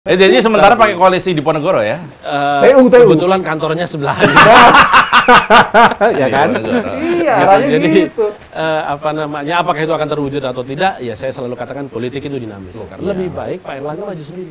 Jadi sementara pakai koalisi di Ponegoro ya? TU. Kebetulan kantornya sebelahan. Ya kan? Iya, jadi gitu. apakah itu akan terwujud atau tidak? Ya saya selalu katakan politik itu dinamis. Lebih baik Pak Erlangga maju sendiri.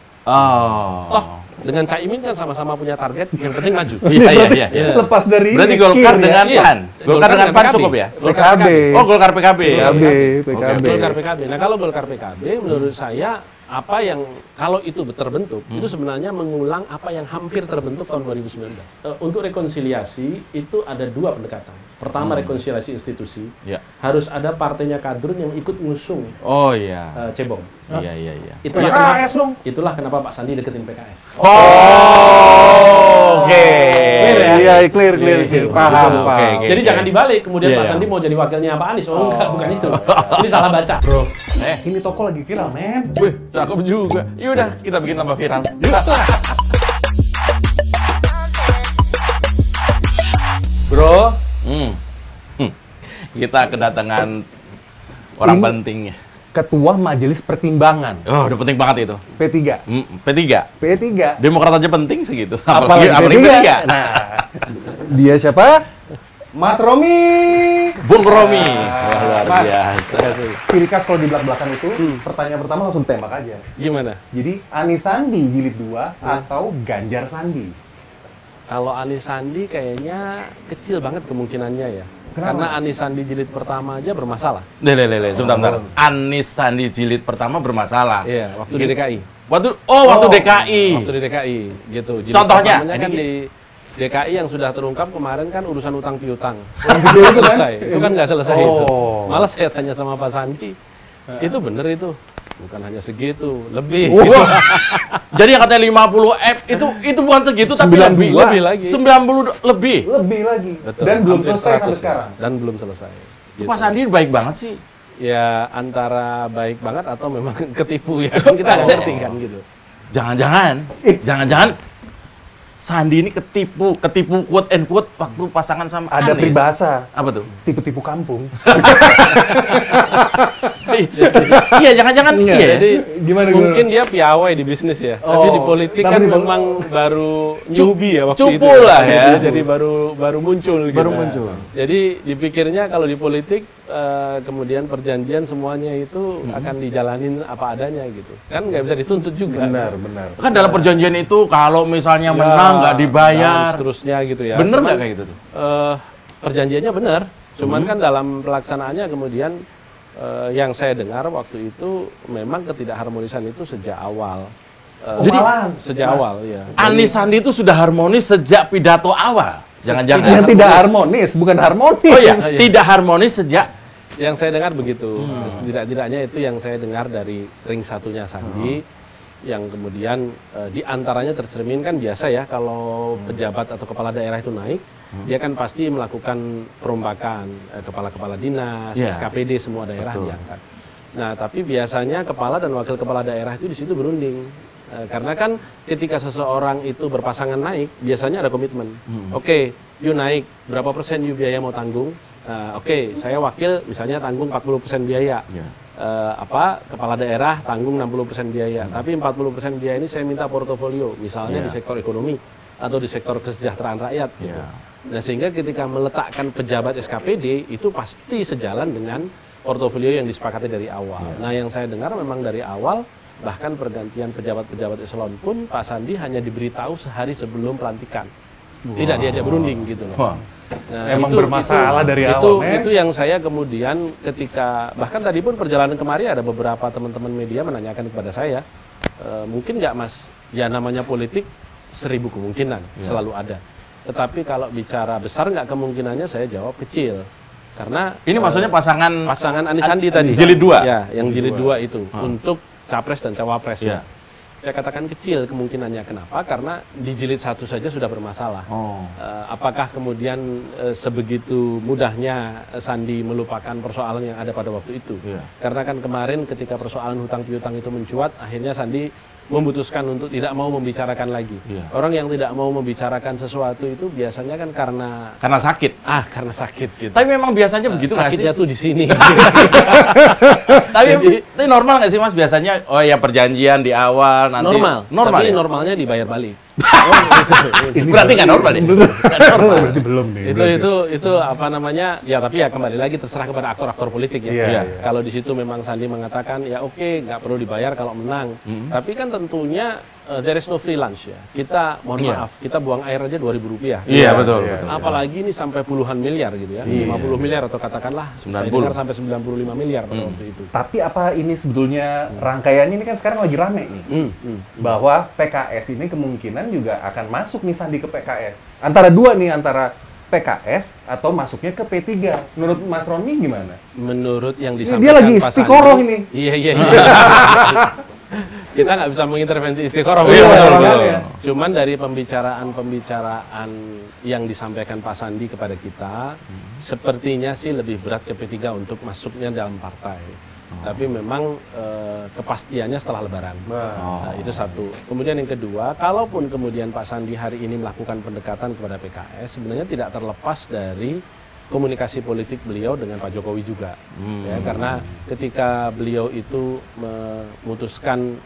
Dengan Caimin kan sama-sama punya target, yang penting maju. Iya. Lepas dari berarti Golkar dengan PAN. Golkar dengan PAN cukup ya? PKB. Oh, Golkar PKB. Golkar PKB. Nah, kalau Golkar PKB menurut saya apa yang kalau itu terbentuk itu sebenarnya mengulang apa yang hampir terbentuk tahun 2019. Untuk rekonsiliasi itu ada dua pendekatan. Pertama rekonsiliasi institusi. Ya. Harus ada partainya kadrun yang ikut ngusung. Oh iya. Cebong. Iya. Itulah kenapa Pak Sandi deketin PKS. Oke. Iya, clear. Paham. Jadi jangan dibalik kemudian Pak Sandi mau jadi wakilnya Pak Anies. Enggak, bukan itu. Ini salah baca. Bro. Ini toko lagi viral, men. Wih, cakep juga. Yaudah, kita bikin tambah viral. Bro, kita kedatangan orang penting ya. Ketua Majelis Pertimbangan. Oh, udah penting banget itu. P3. P3. Demokrat aja penting segitu. Apalagi P3. Nah, dia siapa? Mas Romi. Bung Romi. Wah, luar biasa. Ciri khas kalau di belak-belakan itu, pertanyaan pertama langsung tembak aja. Gimana? Jadi, Anies Sandi jilid 2 atau Ganjar Sandi? Kalau Anies Sandi kayaknya kecil banget kemungkinannya ya. Kenapa? Karena Anies Sandi jilid pertama aja bermasalah. Sebentar. Anies Sandi jilid pertama bermasalah. Iya, waktu di DKI. Waktu DKI. Waktu di DKI gitu. Jilid Contohnya pertamanya kan di DKI yang sudah terungkap kemarin kan urusan utang piutang. Itu Selesai. Itu kan nggak selesai itu. Oh. Malah saya tanya sama Pak Sandi, itu bener itu. Bukan hanya segitu, lebih. Jadi yang katanya 50 M itu bukan segitu tapi 92. lebih lagi. 90 lebih. Lebih lagi. Betul. Dan belum Hampir selesai 100 sampai ya. sekarang. Dan belum selesai. Gitu. Pak Sandi baik banget sih. Ya antara baik banget atau memang ketipu ya. Kita nggak ngerti kan gitu. Jangan-jangan Sandi ini ketipu quote and quote waktu pasangan sama Ada Anies. peribahasa. Apa tuh? Tipu-tipu kampung. Iya, jangan-jangan iya. Jadi Gimana? mungkin dia piawai di bisnis ya. Tapi di politik kan memang baru newbie ya waktu itu. Cupu lah ya. Jadi baru muncul gitu. Baru muncul. Jadi dipikirnya kalau di politik kemudian perjanjian semuanya itu akan dijalanin apa adanya gitu. Kan nggak bisa dituntut juga. Benar. Kan dalam perjanjian itu kalau misalnya menang nggak dibayar. Dan seterusnya gitu ya. Bener nggak kayak gitu tuh? Perjanjiannya benar. Cuman kan dalam pelaksanaannya kemudian yang saya dengar waktu itu memang ketidakharmonisan itu sejak awal. Jadi sejak awal ya. Anies Sandi itu sudah harmonis sejak pidato awal. Jangan-jangan. Yang tidak harmonis, bukan harmonis. Oh iya, tidak harmonis sejak. Yang saya dengar begitu. Tidak-tidaknya itu yang saya dengar dari ring satunya Sandi, yang kemudian di antaranya tercermin kan biasa ya kalau pejabat atau kepala daerah itu naik, dia kan pasti melakukan perombakan kepala-kepala dinas, SKPD semua daerah diangkat. Nah, tapi biasanya kepala dan wakil kepala daerah itu di situ berunding. Karena kan ketika seseorang itu berpasangan naik, biasanya ada komitmen. Oke, you naik, berapa persen you biaya mau tanggung? Oke, saya wakil misalnya tanggung 40% biaya. Kepala daerah tanggung 60% biaya. Tapi 40% biaya ini saya minta portofolio, misalnya di sektor ekonomi atau di sektor kesejahteraan rakyat. Gitu. Nah, sehingga ketika meletakkan pejabat SKPD itu pasti sejalan dengan portofolio yang disepakati dari awal. Nah, yang saya dengar memang dari awal, bahkan pergantian pejabat-pejabat eselon pun Pak Sandi hanya diberitahu sehari sebelum pelantikan. Tidak diajak berunding gitu loh. Nah, emang bermasalah dari awal, Itu yang saya kemudian ketika, bahkan tadi pun perjalanan kemari ada beberapa teman-teman media menanyakan kepada saya, mungkin nggak Mas, ya namanya politik 1000 kemungkinan, selalu ada. Tetapi kalau bicara besar nggak kemungkinannya, saya jawab kecil. Karena ini maksudnya pasangan Anies Sandi tadi. Jilid 2? Ya, yang jilid 2 itu, untuk Capres dan Cawapres. Ya. Saya katakan kecil kemungkinannya. Kenapa? Karena di jilid 1 saja sudah bermasalah. Apakah kemudian sebegitu mudahnya Sandi melupakan persoalan yang ada pada waktu itu? Karena kan kemarin ketika persoalan hutang piutang itu mencuat, akhirnya Sandi memutuskan untuk tidak mau membicarakan lagi. Orang yang tidak mau membicarakan sesuatu itu biasanya kan karena sakit. Karena sakit gitu. Tapi memang biasanya begitu nggak sih? Sakitnya tuh di sini. Tapi normal nggak sih Mas biasanya? Oh ya perjanjian di awal nanti normal. ya? Tapi normalnya dibayar balik. Berarti nggak normal ya? Nggak normal. Berarti belum nih. Itu apa namanya? Ya tapi ya kembali lagi terserah kepada aktor-aktor politik ya. Iya. Kalau di situ memang Sandi mengatakan ya oke, nggak perlu dibayar kalau menang. Tapi kan tentunya there is no free lunch ya. Kita mohon maaf, kita buang air aja Rp2.000. Iya, betul. Apalagi ini sampai puluhan miliar gitu ya. 50 miliar atau katakanlah 90. saya dengar sampai 95 miliar pada waktu itu. Tapi apa ini sebetulnya rangkaiannya ini kan sekarang lagi rame nih. Bahwa PKS ini kemungkinan juga akan masuk nih Sandi ke PKS. Antara dua nih, antara PKS atau masuknya ke P3. Menurut Mas Roni gimana? Menurut yang disampaikan Dia lagi Pak istiqoroh Sandi, ini. Iya. Kita nggak bisa mengintervensi istiqoroh. Iya, betul. Cuman dari pembicaraan yang disampaikan Pak Sandi kepada kita, sepertinya sih lebih berat ke P3 untuk masuknya dalam partai. Tapi memang kepastiannya setelah Lebaran. Nah, itu satu. Kemudian yang kedua, kalaupun kemudian Pak Sandi hari ini melakukan pendekatan kepada PKS, sebenarnya tidak terlepas dari komunikasi politik beliau dengan Pak Jokowi juga, ya, karena ketika beliau itu memutuskan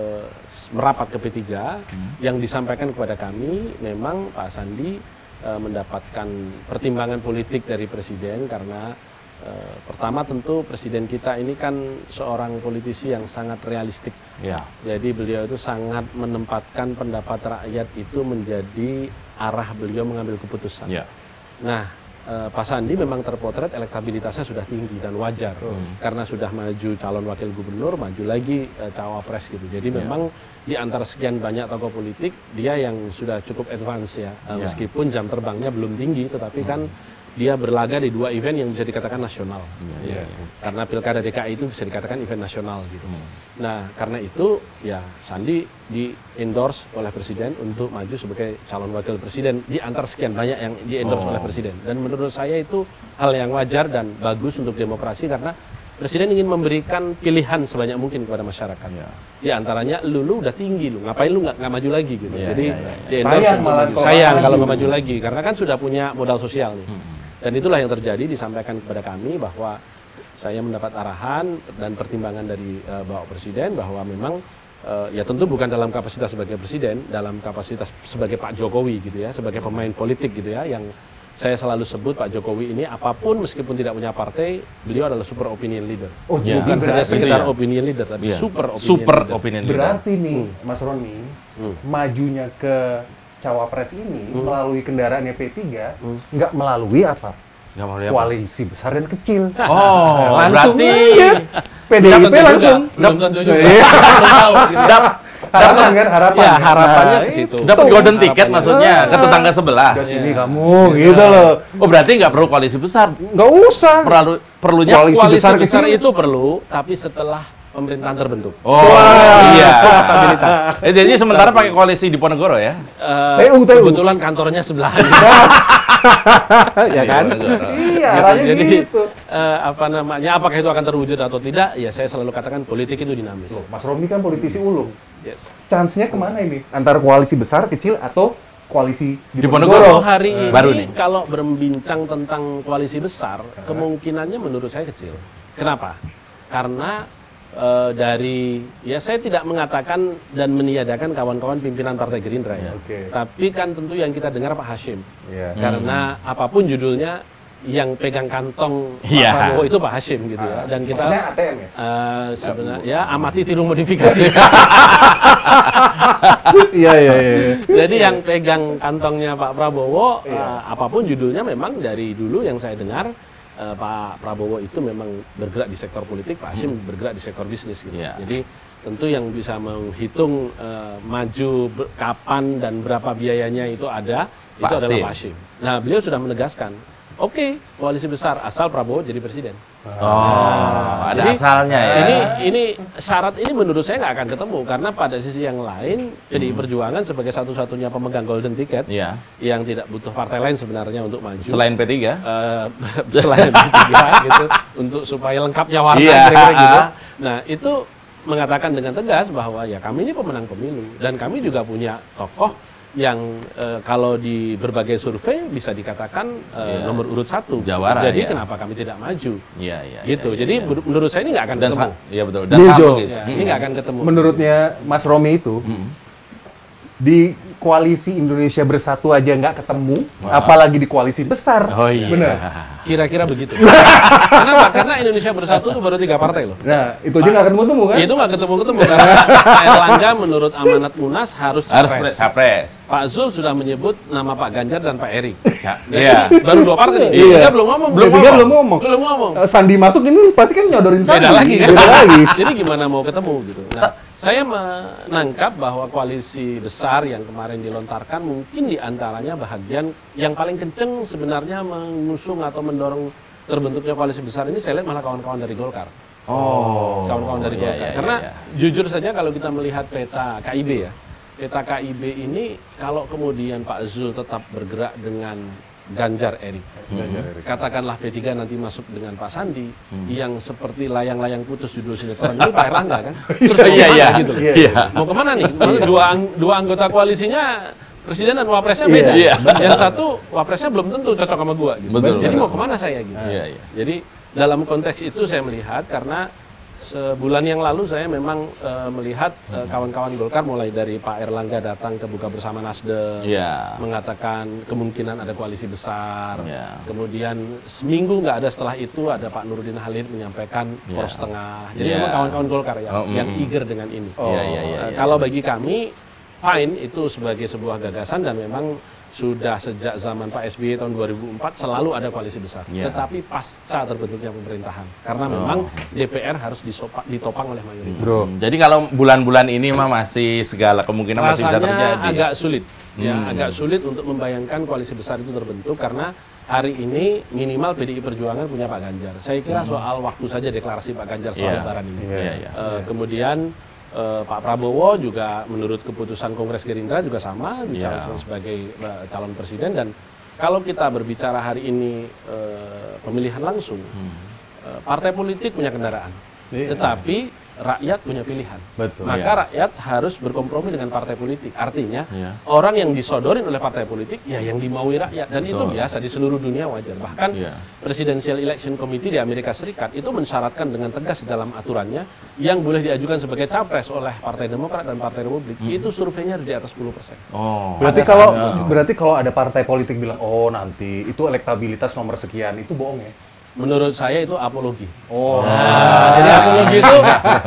merapat ke P3, yang disampaikan kepada kami memang Pak Sandi mendapatkan pertimbangan politik dari Presiden karena pertama tentu Presiden kita ini kan seorang politisi yang sangat realistik, jadi beliau itu sangat menempatkan pendapat rakyat itu menjadi arah beliau mengambil keputusan. Nah, Pak Sandi memang terpotret elektabilitasnya sudah tinggi dan wajar karena sudah maju calon wakil gubernur, maju lagi cawapres gitu. Jadi memang di antara sekian banyak tokoh politik dia yang sudah cukup advance ya, meskipun jam terbangnya belum tinggi, tetapi kan dia berlaga di dua event yang bisa dikatakan nasional. Karena Pilkada DKI itu bisa dikatakan event nasional gitu. Nah, karena itu ya Sandi di-endorse oleh Presiden untuk maju sebagai calon wakil presiden di antara sekian banyak yang di-endorse oleh Presiden. Dan menurut saya itu hal yang wajar dan bagus untuk demokrasi karena Presiden ingin memberikan pilihan sebanyak mungkin kepada masyarakat. Di antaranya lu udah tinggi lu, ngapain lu nggak maju lagi gitu. Jadi di-endorse sayang kalau nggak maju lagi karena kan sudah punya modal sosial nih. Dan itulah yang terjadi, disampaikan kepada kami bahwa saya mendapat arahan dan pertimbangan dari Bapak Presiden bahwa memang ya tentu bukan dalam kapasitas sebagai Presiden, dalam kapasitas sebagai Pak Jokowi gitu ya, sebagai pemain politik gitu ya, yang saya selalu sebut Pak Jokowi ini apapun meskipun tidak punya partai, beliau adalah super opinion leader. Bukan hanya sekedar opinion leader, tapi super opinion leader. Berarti nih, Mas Roni, majunya ke Cawapres ini melalui kendaraannya P3, nggak melalui apa? Koalisi besar dan kecil. Langsung berarti PDIP langsung. Belum tentu juga. Harapan kan, harapan. Ya, harapannya ke situ. Dapat golden ticket maksudnya ke tetangga sebelah. Ke sini kamu, gitu loh. Oh, berarti nggak perlu koalisi besar. Nggak usah. Perlunya koalisi besar itu perlu, tapi setelah pemerintahan terbentuk. Iya. Stabilitas. Jadi sementara pakai koalisi di Ponegoro ya? TU. Kebetulan kantornya sebelahan. Ya kan? Iya, jadi gitu. apa namanya? Apakah itu akan terwujud atau tidak? Ya saya selalu katakan politik itu dinamis. Loh, Mas Romi kan politisi ulung. Yes. Chance-nya kemana ini? Antara koalisi besar, kecil, atau koalisi di Ponegoro? Hari ini baru nih. Kalau berbincang tentang koalisi besar, kemungkinannya menurut saya kecil. Kenapa? Karena ya saya tidak mengatakan dan meniadakan kawan-kawan pimpinan Partai Gerindra ya. Tapi kan tentu yang kita dengar Pak Hashim. Karena apapun judulnya yang pegang kantong Pak Prabowo itu Pak Hashim gitu ya. Dan kita ATM ya? sebenarnya amati tiru modifikasi. Iya. Jadi yang pegang kantongnya Pak Prabowo apapun judulnya memang dari dulu yang saya dengar Pak Prabowo itu memang bergerak di sektor politik, Pak Hashim bergerak di sektor bisnis gitu. Jadi tentu yang bisa menghitung maju kapan dan berapa biayanya itu ada, itu adalah Pak Hashim. Nah, beliau sudah menegaskan, oke, koalisi besar asal Prabowo jadi presiden. Ada jadi, asalnya ya. Ini syarat ini menurut saya nggak akan ketemu karena pada sisi yang lain PDI Perjuangan sebagai satu-satunya pemegang golden ticket yang tidak butuh partai lain sebenarnya untuk maju. Selain P3? Selain P3 gitu untuk supaya lengkapnya warna kira-kira gitu. Nah, itu mengatakan dengan tegas bahwa ya kami ini pemenang pemilu dan kami juga punya tokoh yang kalau di berbagai survei bisa dikatakan nomor urut 1. Jawara, jadi ya. kenapa kami tidak maju? Iya, iya. Gitu. iya, jadi iya. menurut saya ini nggak akan ketemu. Iya betul. Dan Iya, satu, Jo. Gis. Ya, ini nggak akan ketemu. Menurutnya Mas Romi itu, di koalisi Indonesia Bersatu aja nggak ketemu, apalagi di koalisi besar. Oh iya. Bener. Kira-kira begitu. Kenapa? Karena Indonesia Bersatu itu baru 3 partai loh. Nah, itu aja nggak ketemu-temu kan? Itu nggak ketemu-ketemu karena Pak Erlangga menurut amanat Munas harus Harus capres. capres. Pak Zul sudah menyebut nama Pak Ganjar dan Pak Erik. Iya. Baru 2 partai nih. Iya. Dia belum ngomong. Belum ngomong. Belum ngomong. Sandi masuk ini pasti kan nyodorin Sandi. Beda lagi kan? Beda lagi. Jadi gimana mau ketemu gitu. Nah, saya menangkap bahwa koalisi besar yang kemarin dilontarkan mungkin diantaranya bahagian yang paling kenceng sebenarnya mengusung atau mendorong terbentuknya koalisi besar ini saya lihat malah kawan-kawan dari Golkar. Oh. Kawan-kawan dari Iya, Golkar. iya, Karena iya. jujur saja kalau kita melihat peta KIB ya, peta KIB ini kalau kemudian Pak Zul tetap bergerak dengan Ganjar Erik, katakanlah P3 nanti masuk dengan Pak Sandi, yang seperti layang-layang putus judul sinetron itu Pak Erlangga kan? Terus mau Iya, kemana iya. gitu? Iya. Mau kemana nih? Maksudnya dua anggota koalisinya presiden dan wapresnya Iya. beda. Iya. Yang satu wapresnya belum tentu cocok sama gua gitu. Betul, Jadi betul. mau kemana saya gitu? Iya, iya. Jadi dalam konteks itu saya melihat karena sebulan yang lalu saya memang melihat kawan-kawan Golkar mulai dari Pak Erlangga datang ke Buka Bersama Nasdem, Iya. mengatakan kemungkinan ada koalisi besar. Iya. Kemudian seminggu nggak ada setelah itu ada Pak Nurdin Halid menyampaikan Iya. poros tengah. Jadi Iya. memang kawan-kawan Golkar yang Oh, eager dengan ini. Iya, iya, iya, iya. Kalau bagi kami fine itu sebagai sebuah gagasan dan memang sudah sejak zaman Pak SBY tahun 2004 selalu ada koalisi besar. Iya. Tetapi pasca terbentuknya pemerintahan. Karena memang DPR harus ditopang oleh mayoritas. Bro, Jadi kalau bulan-bulan ini mah masih segala kemungkinan masih bisa Rasanya terjadi. agak sulit. Ya, agak sulit untuk membayangkan koalisi besar itu terbentuk karena hari ini minimal PDI Perjuangan punya Pak Ganjar. Saya kira soal waktu saja deklarasi Pak Ganjar setelah Iya. Lebaran ini. Iya, iya. Kemudian Pak Prabowo juga menurut keputusan Kongres Gerindra juga sama dicalonkan sebagai calon presiden dan kalau kita berbicara hari ini pemilihan langsung, partai politik punya kendaraan, tetapi rakyat punya pilihan. Betul. Maka rakyat harus berkompromi dengan partai politik. Artinya Iya. orang yang disodorin oleh partai politik ya yang dimaui rakyat dan itu Betul. biasa di seluruh dunia wajar. Bahkan Iya. Presidential Election Committee di Amerika Serikat itu mensyaratkan dengan tegas di dalam aturannya yang boleh diajukan sebagai capres oleh Partai Demokrat dan Partai Republik itu surveinya harus di atas 10%. Oh. Berarti kalau ada partai politik bilang, oh nanti itu elektabilitas nomor sekian, itu bohong ya? Menurut saya itu apologi. Oh. Jadi apologi itu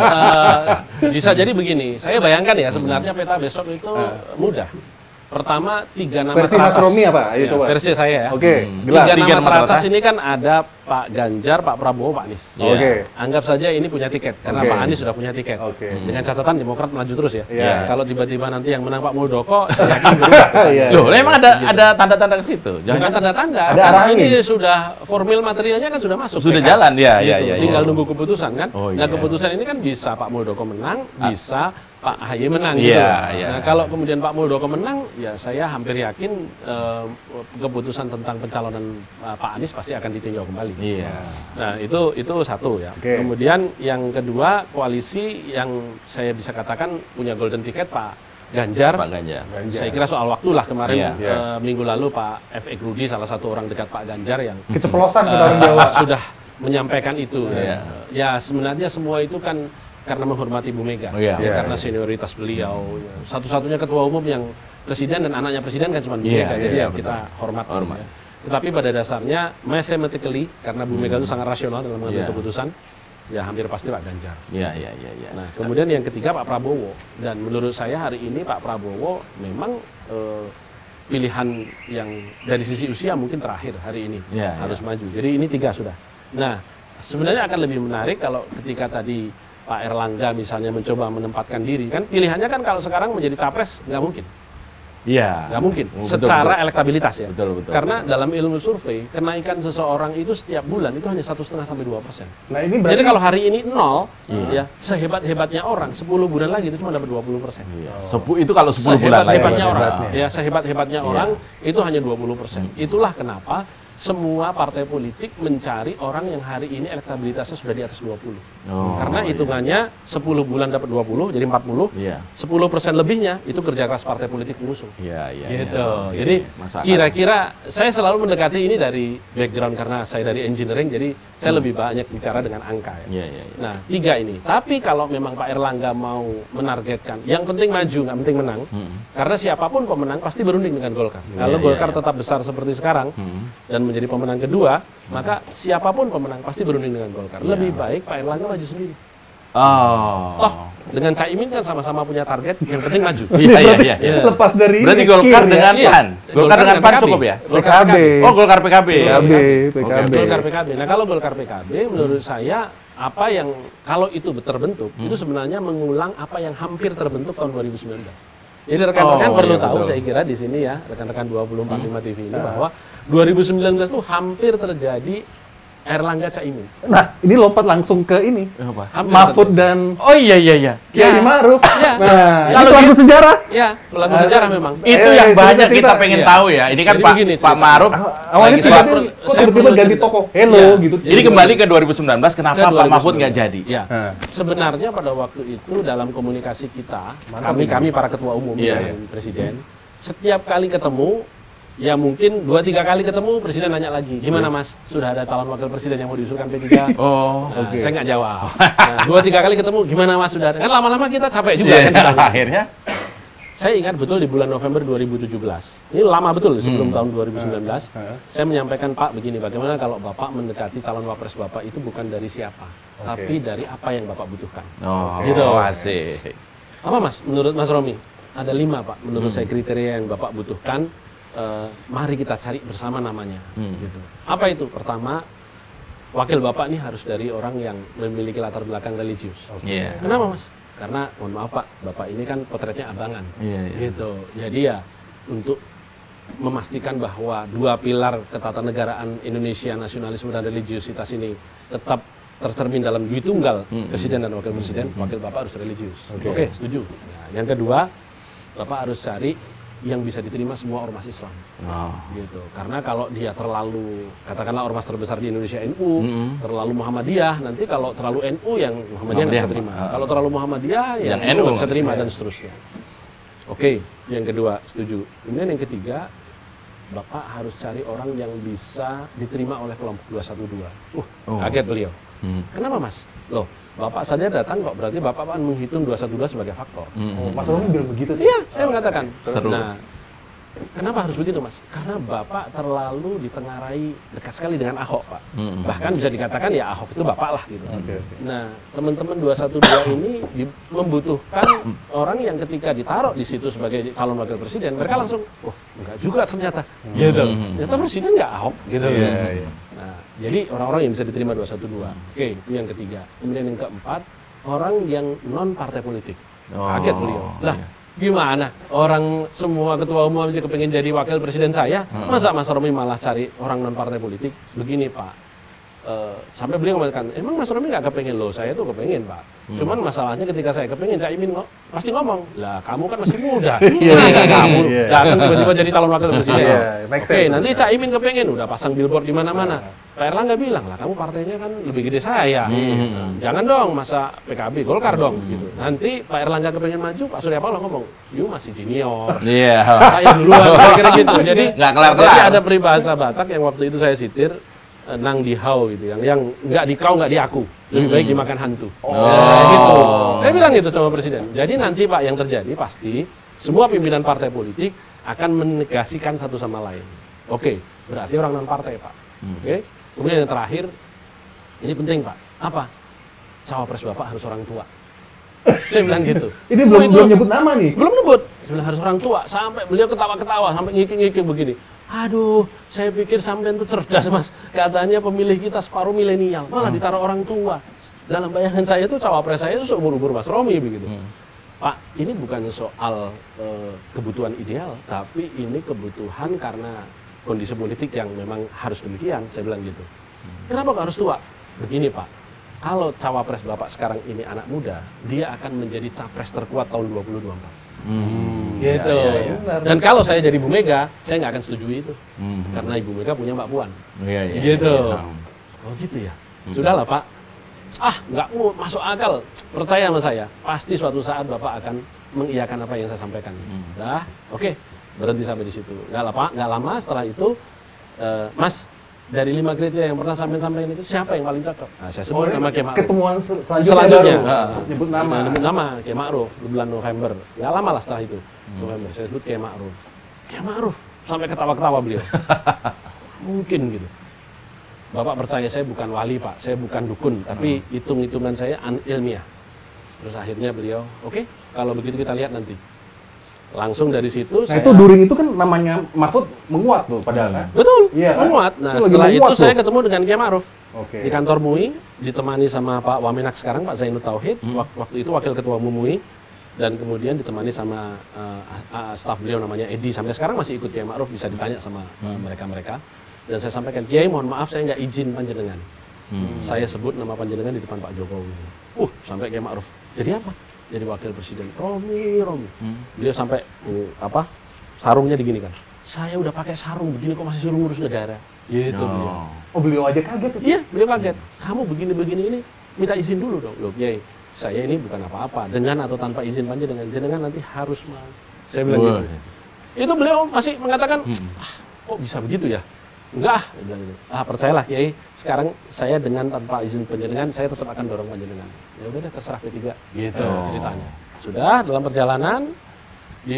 bisa jadi begini. Saya bayangkan ya sebenarnya peta besok itu mudah. Pertama 3 nama Versi Mas Romi apa? Ayo Ya, coba. versi saya ya. Oke, Tiga gelar. nama teratas ini kan ada Pak Ganjar, Pak Prabowo, Pak Anies. Iya. Oke. Anggap saja ini punya tiket karena Oke. Pak Anies sudah punya tiket. Oke. Dengan catatan Demokrat maju terus ya. Iya. Kalau tiba-tiba nanti yang menang Pak Muldoko, saya yakin berubah. Iya. Loh, emang ada tanda-tanda ke situ? Bukan tanda-tanda. Ada karena arahnya. ini sudah formil materialnya kan sudah masuk. Sudah PK. jalan, ya, ya, Gitu. ya, ya. Tinggal nunggu keputusan kan. Oh, Nah iya. keputusan ini kan bisa Pak Muldoko menang, bisa Pak AHY menang Iya, gitu. iya. Nah kalau kemudian Pak Muldoko menang, ya saya hampir yakin keputusan tentang pencalonan Pak Anies pasti akan ditinjau kembali. Iya. Nah itu satu ya. Oke. Kemudian yang kedua koalisi yang saya bisa katakan punya golden ticket Pak Ganjar. Pak Ganjar. Saya kira soal waktu lah kemarin Iya. Iya. minggu lalu Pak F.E. Rudi salah satu orang dekat Pak Ganjar yang Keceplosan ke orang Jawa. sudah menyampaikan itu. Iya. Ya sebenarnya semua itu kan karena menghormati Bu Mega, Oh, iya. ya, Iya. karena senioritas beliau. Ya. Satu-satunya ketua umum yang presiden dan anaknya presiden kan cuma Bu Iya, Mega, jadi iya, ya kita hormat. Hormat. Ya. Tetapi pada dasarnya mathematically karena Bu Mega itu sangat rasional dalam mengambil Iya. keputusan, ya hampir pasti Pak Ganjar. Iya, iya, iya, iya. Nah, kemudian yang ketiga Pak Prabowo. Dan menurut saya hari ini Pak Prabowo memang pilihan yang dari sisi usia mungkin terakhir hari ini Ya, harus maju. Jadi ini 3 sudah. Nah, sebenarnya akan lebih menarik kalau ketika tadi Pak Erlangga misalnya mencoba menempatkan diri kan pilihannya kan kalau sekarang menjadi capres nggak mungkin. Iya. Nggak mungkin Oh, betul, secara betul. elektabilitas ya. Betul, betul. Karena dalam ilmu survei kenaikan seseorang itu setiap bulan itu hanya 1,5 sampai 2%. Nah ini berarti Jadi kalau hari ini 0, ya sehebat-hebatnya orang 10 bulan lagi itu cuma dapat 20%. Iya. Itu kalau 10 bulan lah ya. Sehebat-hebatnya orang, Hebatnya. ya sehebat-hebatnya Iya. orang itu hanya 20%. Itulah kenapa semua partai politik mencari orang yang hari ini elektabilitasnya sudah di atas 20. Karena hitungannya 10 bulan dapat 20, jadi 40. Iya. 10% lebihnya itu kerja keras partai politik pengusung. Iya, iya. Gitu. Oke, Jadi masuk akal. kira-kira saya selalu mendekati ini dari background karena saya dari engineering, jadi saya lebih banyak bicara dengan angka ya. Iya, iya, iya. Nah, 3 ini. Tapi kalau memang Pak Erlangga mau menargetkan, yang penting maju, nggak penting menang. Karena siapapun pemenang pasti berunding dengan Golkar. Kalau iya, Golkar iya. tetap besar seperti sekarang dan menjadi pemenang kedua, maka siapapun pemenang pasti berunding dengan Golkar. Lebih baik Pak Erlangga maju sendiri. Toh dengan Caimin kan sama-sama punya target, yang penting maju. Iya, iya, iya. Iya. Lepas dari Berarti ini, Golkar kir, dengan Iya. PAN. Golkar dengan PAN PKB. cukup ya? Golkar PKB. Oh, Golkar PKB. PKB, Oke, PKB. Golkar PKB. Nah, kalau Golkar PKB menurut saya apa yang kalau itu terbentuk itu sebenarnya mengulang apa yang hampir terbentuk tahun 2019. Jadi rekan-rekan Oh, perlu iya, tahu betul. saya kira di sini ya, rekan-rekan 24/5 TV ini bahwa 2019 itu hampir terjadi Erlangga Caimin. Nah, ini lompat langsung ke ini. Apa? Hampir Mahfud terjadi. dan Oh iya, iya, iya. Kiai Ma'ruf. Ya. Nah, Kalau itu lagu sejarah. Ya, pelaku sejarah memang. Itu Eh, yang banyak cerita-cerita. kita pengen Iya. tahu ya. Ini kan Jadi Pak begini Pak ceritanya. Ma'ruf Awalnya lagi tiba-tiba saya kok perlu tiba-tiba ganti cerita. toko Hello Iya. gitu. Jadi kembali ke 2019, kenapa Ke Pak Mahfud 2019. nggak jadi? Ya. Nah. Sebenarnya pada waktu itu dalam komunikasi kita, kami para ketua umum Iya, dengan Presiden, setiap kali ketemu, ya mungkin 2-3 kali ketemu, Presiden nanya lagi, gimana Mas, sudah ada calon wakil presiden yang mau diusulkan P3? Oh, Nah, saya nggak jawab. Nah, 2-3 kali ketemu, gimana Mas, sudah ada? Kan lama-lama kita capek juga. iya. Kan, kita. Akhirnya Saya ingat betul di bulan November 2017. Ini lama betul sebelum tahun 2019. Saya menyampaikan, Pak, begini, bagaimana kalau Bapak mendekati calon wapres Bapak itu bukan dari siapa, tapi dari apa yang Bapak butuhkan. oh, Gitu. asik. Apa Mas, menurut Mas Romi? Ada 5 Pak, menurut saya kriteria yang Bapak butuhkan. Mari kita cari bersama namanya. Gitu. Apa itu? Pertama, wakil Bapak ini harus dari orang yang memiliki latar belakang religius. Iya. Kenapa Mas? Karena mohon maaf Pak, Bapak ini kan potretnya abangan. Iya, iya. Gitu. Jadi ya untuk memastikan bahwa 2 pilar ketatanegaraan Indonesia, nasionalisme dan religiusitas ini tetap tercermin dalam Dwitunggal presiden dan wakil presiden, wakil Bapak harus religius. Oke, setuju. Nah, yang kedua, Bapak harus cari yang bisa diterima semua ormas Islam. Oh. Gitu. Karena kalau dia terlalu, katakanlah ormas terbesar di Indonesia NU, terlalu Muhammadiyah, nanti kalau terlalu NU yang Muhammadiyah nggak bisa terima. Kalau terlalu Muhammadiyah yang NU nggak bisa terima dan seterusnya. Oke, yang kedua setuju. Kemudian yang ketiga, Bapak harus cari orang yang bisa diterima oleh kelompok 212. Kaget beliau. Kenapa Mas? Loh, Bapak saja datang kok, berarti Bapak kan menghitung 212 sebagai faktor. Mas Romi bilang begitu. Iya, saya mengatakan. Seru. Nah, kenapa harus begitu, Mas? Karena Bapak terlalu ditengarai dekat sekali dengan Ahok, Pak. Bahkan bisa dikatakan ya Ahok itu Bapak lah gitu. Nah, teman-teman 212 ini membutuhkan orang yang ketika ditaruh di situ sebagai calon wakil presiden, mereka langsung, oh, enggak juga ternyata. Gitu. Ternyata presiden enggak Ahok gitu. Nah, jadi orang-orang yang bisa diterima 212. Oke, itu yang ketiga. Kemudian yang keempat, orang yang non partai politik. Kaget beliau. Lah, gimana? Orang semua ketua umum aja kepengen jadi wakil presiden saya, masa Mas Romi malah cari orang non partai politik? Begini Pak, sampai beliau mengatakan, emang Mas Romi nggak kepengen? Loh, saya tuh kepengen Pak. Cuman masalahnya ketika saya kepengen, Caimin pasti ngomong, lah kamu kan masih muda, masa kamu datang tiba-tiba jadi calon wakil presiden? Oke, nanti Caimin kepengen, udah pasang billboard di mana-mana. Pak Erlangga bilang, lah kamu partainya kan lebih gede saya, jangan dong masa PKB, Golkar dong. Gitu. Nanti Pak Erlangga kepengen maju, Pak Surya Paloh ngomong, you masih junior, Iya. saya duluan, kira-kira gitu. Jadi Nggak kelar-kelar. jadi ada peribahasa Batak yang waktu itu saya sitir, nang dihau gitu, yang nggak dikau nggak diaku, lebih baik dimakan hantu. Nah, gitu. Saya bilang gitu sama Presiden. Jadi nanti Pak yang terjadi pasti semua pimpinan partai politik akan menegasikan satu sama lain. Oke, berarti orang non partai Pak. Oke. Kemudian yang terakhir, ini penting Pak. Apa? Cawapres Bapak harus orang tua. Saya bilang gitu. Ini belum nyebut nama nih. Belum nyebut. Saya bilang harus orang tua. Sampai beliau ketawa-ketawa, sampai ngikik-ngikik begini. Aduh, saya pikir sampean itu cerdas Mas. Katanya pemilih kita separuh milenial, malah ditaruh orang tua. Dalam bayangan saya itu cawapres saya itu seumur-umur Mas Romi begitu. Pak, ini bukan soal kebutuhan ideal, tapi ini kebutuhan karena kondisi politik yang memang harus demikian, saya bilang gitu. Kenapa kok harus tua? Begini Pak, kalau cawapres Bapak sekarang ini anak muda, dia akan menjadi capres terkuat tahun 2024. Gitu. Dan kalau saya jadi Bu Mega, saya nggak akan setuju itu. Karena Ibu Mega punya Mbak Puan. Iya, iya. Gitu. Iya. Oh gitu ya. Sudahlah Pak. nggak masuk akal. Percaya sama saya, pasti suatu saat Bapak akan mengiyakan apa yang saya sampaikan. Dah, oke, berhenti sampai di situ. Nggak lama setelah itu, Mas, dari 5 kriteria yang pernah sampaikan itu, siapa yang paling cocok? Nah, saya sebut nama Kiai Ma'ruf. Ketemuan Selanjutnya, nyebut nama. Nyebut nama Kiai Ma'ruf di bulan November. Nggak lama lah setelah itu, November. Saya sebut Kiai Ma'ruf. Kiai Ma'ruf, sampai ketawa-ketawa beliau. Mungkin gitu. Bapak percaya saya bukan wali, Pak. Saya bukan dukun, tapi hitung-hitungan saya ilmiah. Terus akhirnya beliau, oke, kalau begitu kita lihat nanti. Langsung dari situ Nah itu during itu kan namanya Mahfud menguat tuh padahal kan? Betul, Iya, kan? menguat. Nah Itu setelah itu tuh. saya ketemu dengan Kiai Ma'ruf Oke. di kantor MUI, ditemani sama Pak Wamenak sekarang, Pak Zainud Tauhid, waktu itu wakil ketua umum MUI, dan kemudian ditemani sama staf beliau namanya Edi, sampai sekarang masih ikut Kiai Ma'ruf, bisa ditanya sama mereka-mereka. Dan saya sampaikan, Kiai mohon maaf saya nggak izin panjenengan. Saya sebut nama panjenengan di depan Pak Jokowi. Sampai Kiai Ma'ruf, jadi apa? Jadi wakil presiden. Romi. Beliau sampai sarungnya diginikan. Saya udah pakai sarung begini kok masih suruh ngurus negara. Gitu beliau. Oh beliau aja kaget tuh. Iya, beliau kaget. Kamu begini-begini ini minta izin dulu dong. Loh, Kiai, saya ini bukan apa-apa. Dengan atau tanpa izin panjenengan, jenengan nanti harus mau. Saya bilang gitu. Itu beliau masih mengatakan, kok bisa begitu ya? Enggak, dia bilang gitu. Percayalah Kiai, sekarang saya dengan tanpa izin panjenengan, saya tetap akan dorong panjenengan. Ya udah deh, terserah P3, gitu ceritanya. Sudah dalam perjalanan di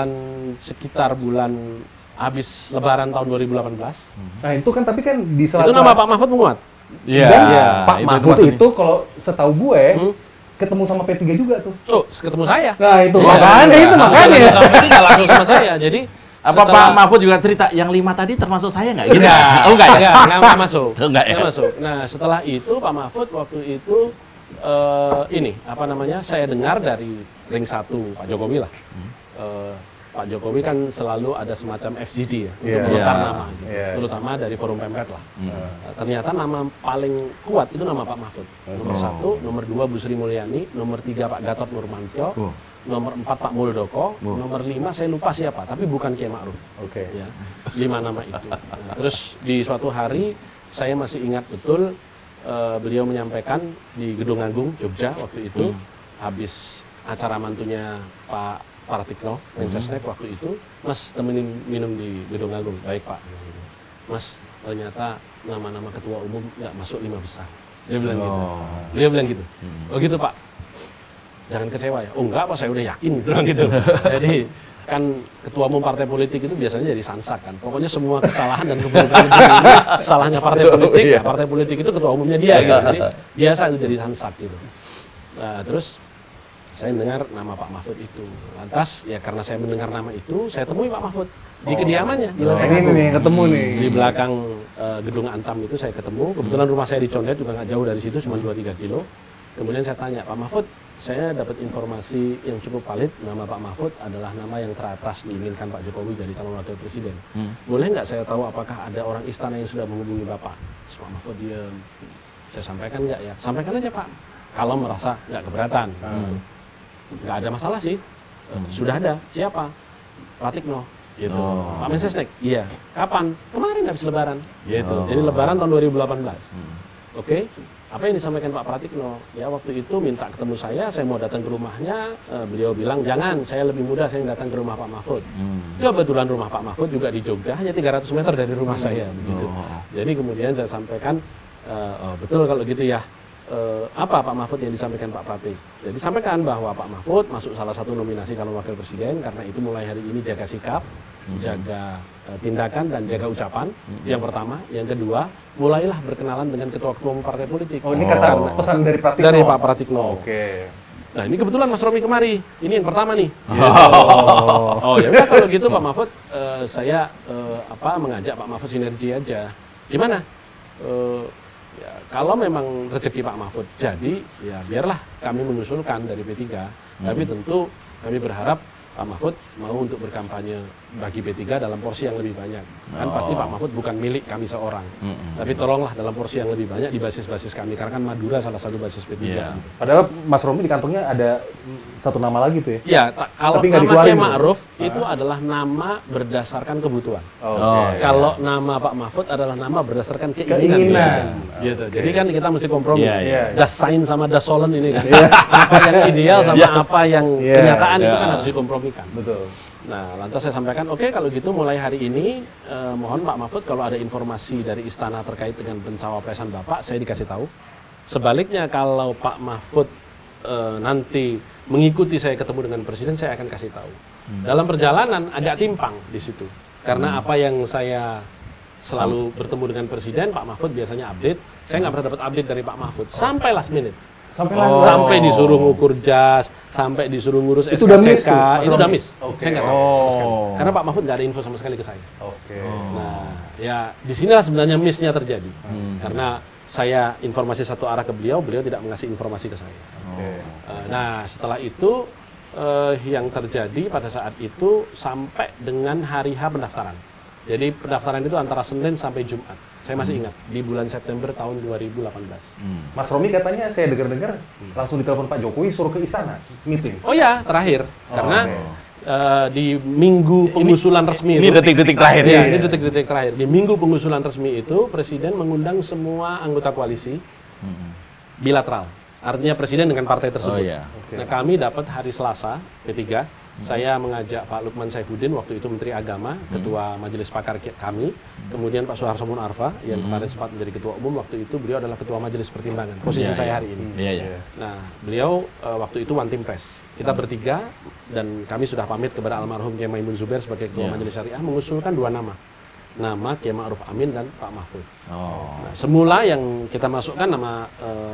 sekitar bulan habis Lebaran tahun 2018. Nah itu kan tapi kan di salah Itu nama Pak Mahfud menguat. Iya. Pak Mahfud itu kalau setahu gue ketemu sama P3 juga tuh. Ketemu saya. Nah itu Iya. makanya. Nggak langsung sama saya. Jadi Apa Pak Mahfud juga cerita yang 5 tadi termasuk saya nggak? Gitu? Oh enggak ya? Nggak masuk. Enggak ya? Nggak masuk. Nah setelah itu Pak Mahfud waktu itu saya dengar dari ring 1 Pak Jokowi lah. Pak Jokowi kan selalu ada semacam FGD ya, untuk menukar nama, gitu. Terutama dari Forum Pemret lah. Ternyata nama paling kuat itu nama Pak Mahfud. Nomor 1, nomor 2 Bu Sri Mulyani, nomor 3 Pak Gatot Nurmantio, nomor 4 Pak Muldoko, nomor 5 saya lupa siapa, tapi bukan Kiai Ma'ruf. Oke. Ya, 5 nama itu. Nah, terus di suatu hari saya masih ingat betul beliau menyampaikan di Gedung Agung Jogja waktu itu, habis acara mantunya Pak Pratikno, Mensesnek waktu itu, Mas temenin minum di Gedung Agung. Baik Pak. Mas, ternyata nama-nama ketua umum nggak masuk 5 besar. Dia bilang gitu. Dia bilang gitu. Oh gitu Pak. Jangan kecewa ya. Oh enggak Pak, saya udah yakin. Bilang gitu. Jadi kan ketua umum partai politik itu biasanya jadi sansak kan. Pokoknya semua kesalahan dan keburukan itu salahnya partai politik. Ya, partai politik itu ketua umumnya dia gitu. Jadi biasa itu jadi sansak gitu. Nah, terus saya mendengar nama Pak Mahfud itu. Lantas ya karena saya mendengar nama itu, saya temui Pak Mahfud di kediamannya di Lenteng Ini Agung. nih ketemu nih. Di belakang gedung Antam itu saya ketemu. Kebetulan rumah saya di Condet juga nggak jauh dari situ, cuma 2-3 kilo. Kemudian saya tanya, Pak Mahfud, saya dapat informasi yang cukup valid, nama Pak Mahfud adalah nama yang teratas diinginkan Pak Jokowi jadi calon wakil presiden. Boleh nggak saya tahu apakah ada orang istana yang sudah menghubungi Bapak? Terus Pak Mahfud diam. Saya sampaikan nggak ya? Sampaikan aja Pak. Kalau merasa nggak keberatan. Nggak ada masalah sih. Sudah ada. Siapa? Pratikno. Gitu. Pak Mensesnek? Iya. Kapan? Kemarin habis Lebaran. Gitu. Jadi Lebaran tahun 2018. Oke. Apa yang disampaikan Pak Pratikno? Ya waktu itu minta ketemu saya mau datang ke rumahnya. Beliau bilang, jangan, saya lebih mudah, saya datang ke rumah Pak Mahfud. Kebetulan rumah Pak Mahfud juga di Jogja, hanya 300 meter dari rumah saya. Begitu. Jadi kemudian saya sampaikan, betul kalau gitu ya. Apa Pak Mahfud yang disampaikan Pak Pratik? Jadi sampaikan bahwa Pak Mahfud masuk salah satu nominasi calon wakil presiden, karena itu mulai hari ini jaga sikap, jaga tindakan dan jaga ucapan. Yang pertama, yang kedua, mulailah berkenalan dengan ketua-ketua umum partai politik. Oh ini kata pesan dari Pratikno. Dari Pak Pratikno. Oke. Nah ini kebetulan Mas Romi kemari. Ini yang pertama nih. Oh ya udah kalau gitu Pak Mahfud, saya mengajak Pak Mahfud sinergi aja. Gimana? Ya, kalau memang rezeki Pak Mahfud jadi, ya biarlah kami mengusulkan dari P3. Tapi tentu kami berharap Pak Mahfud mau untuk berkampanye bagi P3 dalam porsi yang lebih banyak. Kan pasti Pak Mahfud bukan milik kami seorang. Tapi tolonglah dalam porsi yang lebih banyak di basis-basis kami. Karena kan Madura salah satu basis P3. Padahal Mas Romi di kantongnya ada satu nama lagi tuh ya? Ya, kalau tapi nggak nama dikeluarin Kiai Ma'ruf itu adalah nama berdasarkan kebutuhan. Oke. Kalau nama Pak Mahfud adalah nama berdasarkan keinginan. Keinginan. Gitu. Jadi kan kita mesti kompromi. Iya, iya. Das Sein sama Das Sollen ini kan. Apa yang ideal sama apa yang kenyataan itu kan harus dikompromikan. Betul. Nah, lantas saya sampaikan, oke kalau gitu mulai hari ini mohon Pak Mahfud kalau ada informasi dari istana terkait dengan pencawapresan Bapak, saya dikasih tahu. Sebaliknya kalau Pak Mahfud nanti mengikuti saya ketemu dengan Presiden, saya akan kasih tahu. Dalam perjalanan agak timpang di situ. Karena apa yang saya selalu bertemu dengan Presiden, Pak Mahfud biasanya update. Saya nggak pernah dapat update dari Pak Mahfud. Sampai last minute. Sampai disuruh ngukur jas, sampai disuruh ngurus SKCK. Itu udah miss tuh, itu udah miss. Oke. Saya nggak tahu sama sekali. Karena Pak Mahfud nggak ada info sama sekali ke saya. Oke. Nah, ya disinilah sebenarnya miss-nya terjadi. Karena saya informasi satu arah ke beliau, beliau tidak mengasih informasi ke saya. Nah, setelah itu yang terjadi pada saat itu sampai dengan hari H pendaftaran. Jadi pendaftaran itu antara Senin sampai Jumat. Saya masih ingat di bulan September tahun 2018. Mas Romi katanya saya dengar-dengar langsung ditelepon Pak Jokowi suruh ke istana meeting. Oh ya, terakhir karena di minggu pengusulan resmi Ini detik-detik terakhir ya, ya. ini detik-detik terakhir. Di minggu pengusulan resmi itu Presiden mengundang semua anggota koalisi bilateral. Artinya Presiden dengan partai tersebut. Oh, iya. Nah, kami dapat hari Selasa P3. Saya mengajak Pak Lukman Saifuddin, waktu itu Menteri Agama, Ketua Majelis Pakar kami, kemudian Pak Suharto Monoarfa, yang kemarin sempat menjadi Ketua Umum, waktu itu beliau adalah Ketua Majelis Pertimbangan, posisi saya hari ini. Iya, iya. Nah, beliau waktu itu one team press. Kita bertiga, dan kami sudah pamit kepada almarhum Kiai Maimun Zubair sebagai Ketua Majelis Syariah, mengusulkan dua nama. Nama Kiai Ma'ruf Amin dan Pak Mahfud. Nah, semula yang kita masukkan nama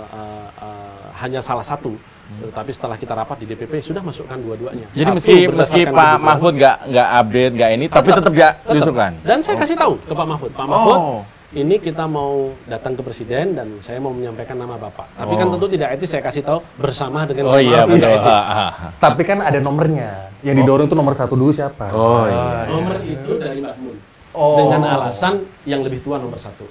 hanya salah satu. Tapi setelah kita rapat di DPP sudah masukkan dua-duanya. Jadi Satu meski berdasarkan Pak kebutuhan. Mahfud nggak update nggak ini, tapi tetap ya diusulkan. Dan saya kasih tahu ke Pak Mahfud, Pak Mahfud, ini kita mau datang ke Presiden dan saya mau menyampaikan nama Bapak. Tapi kan tentu tidak etis saya kasih tahu bersama dengan Oh Pak iya Mahfud, betul. tidak etis. Tapi kan ada nomornya. Yang didorong itu nomor 1 dulu siapa? Oh iya. Nomor itu dari Mbak Mun. Dengan alasan yang lebih tua nomor 1.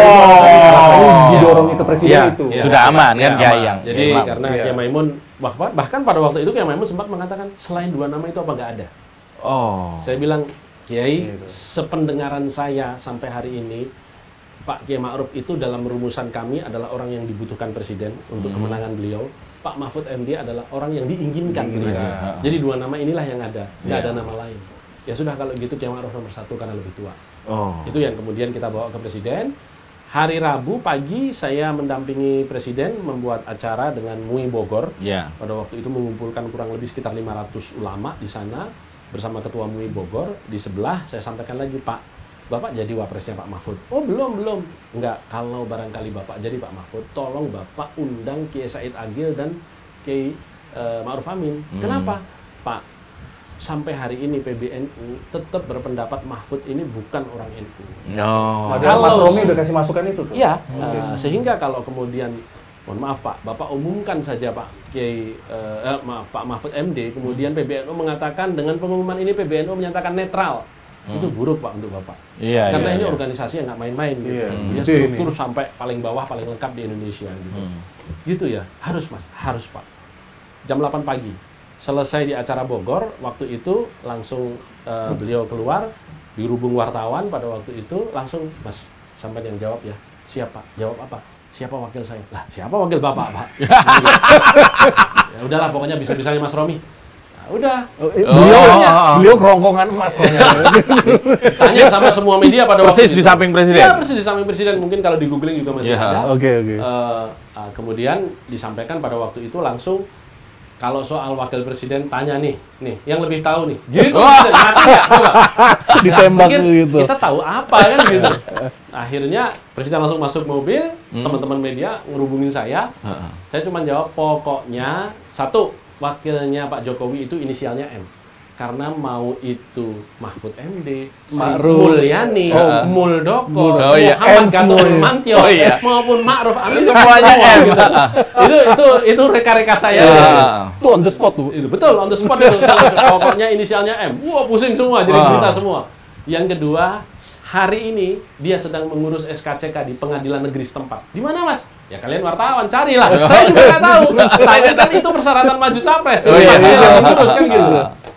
Didorong itu presiden itu. Sudah aman kan Ya, Kiai aman. yang. Jadi Imam. karena Kiai Maimun bahkan pada waktu itu Kiai Maimun sempat mengatakan selain dua nama itu apa nggak ada. Saya bilang Kiai, sependengaran saya sampai hari ini Pak Kiai Ma'ruf itu dalam rumusan kami adalah orang yang dibutuhkan Presiden untuk kemenangan beliau. Pak Mahfud MD adalah orang yang diinginkan Presiden. Jadi dua nama inilah yang ada, nggak ada nama lain. Ya sudah kalau gitu Kiai Ma'ruf nomor 1 karena lebih tua. Itu yang kemudian kita bawa ke Presiden. Hari Rabu pagi saya mendampingi Presiden membuat acara dengan MUI Bogor. Pada waktu itu mengumpulkan kurang lebih sekitar 500 ulama di sana bersama Ketua MUI Bogor. Di sebelah saya sampaikan lagi, Pak, Bapak jadi wapresnya Pak Mahfud. Oh belum. Enggak, kalau barangkali Bapak jadi Pak Mahfud, tolong Bapak undang Kiai Said Agil dan Kiai Ma'ruf Amin. Kenapa? Pak, sampai hari ini PBNU tetap berpendapat Mahfud ini bukan orang NU. Padahal Mas Romi udah kasih masukan itu tuh. Iya, sehingga kalau kemudian, mohon maaf Pak, Bapak umumkan saja Pak Kiai, Pak Mahfud MD, kemudian PBNU mengatakan dengan pengumuman ini PBNU menyatakan netral. Itu buruk Pak untuk Bapak. Karena ini organisasi yang nggak main-main gitu. Dia struktur sampai paling bawah, paling lengkap di Indonesia gitu. Gitu ya, harus Mas, harus Pak. Jam 8 pagi. Selesai di acara Bogor, waktu itu langsung beliau keluar, dirubung wartawan pada waktu itu, langsung, Mas, sampai yang jawab ya, siapa? Jawab apa? Siapa wakil saya? Lah, siapa wakil Bapak, Pak? Ya udahlah, pokoknya bisa-bisanya Mas Romi. Nah, udah. Beliau kerongkongan emas. Tanya sama semua media pada waktu Persis itu. di samping Presiden. Ya, persis di samping Presiden. Mungkin kalau di googling juga masih ada. Oke. Kemudian disampaikan pada waktu itu langsung, kalau soal wakil presiden tanya nih yang lebih tahu nih. Gitu. Mati nggak? Coba. Ditembak Pikir, gitu. Kita tahu apa kan gitu. Akhirnya presiden langsung masuk mobil, teman-teman media ngerubungin saya. Saya cuma jawab pokoknya satu, wakilnya Pak Jokowi itu inisialnya M. Karena mau itu Mahfud MD, Mulyani, Muldoko, Muhammad Gatot Nurmantio, maupun Ma'ruf Amin, Semuanya M. Gitu. Itu reka-reka saya. Itu on the spot tuh. Itu betul on the spot itu. Pokoknya inisialnya M. Wah, pusing semua, jadi cerita semua. Yang kedua, hari ini dia sedang mengurus SKCK di pengadilan negeri setempat. Di mana, Mas? Ya kalian wartawan carilah. Saya juga nggak tahu. Tapi kan itu persyaratan maju capres. Ngurus kan gitu.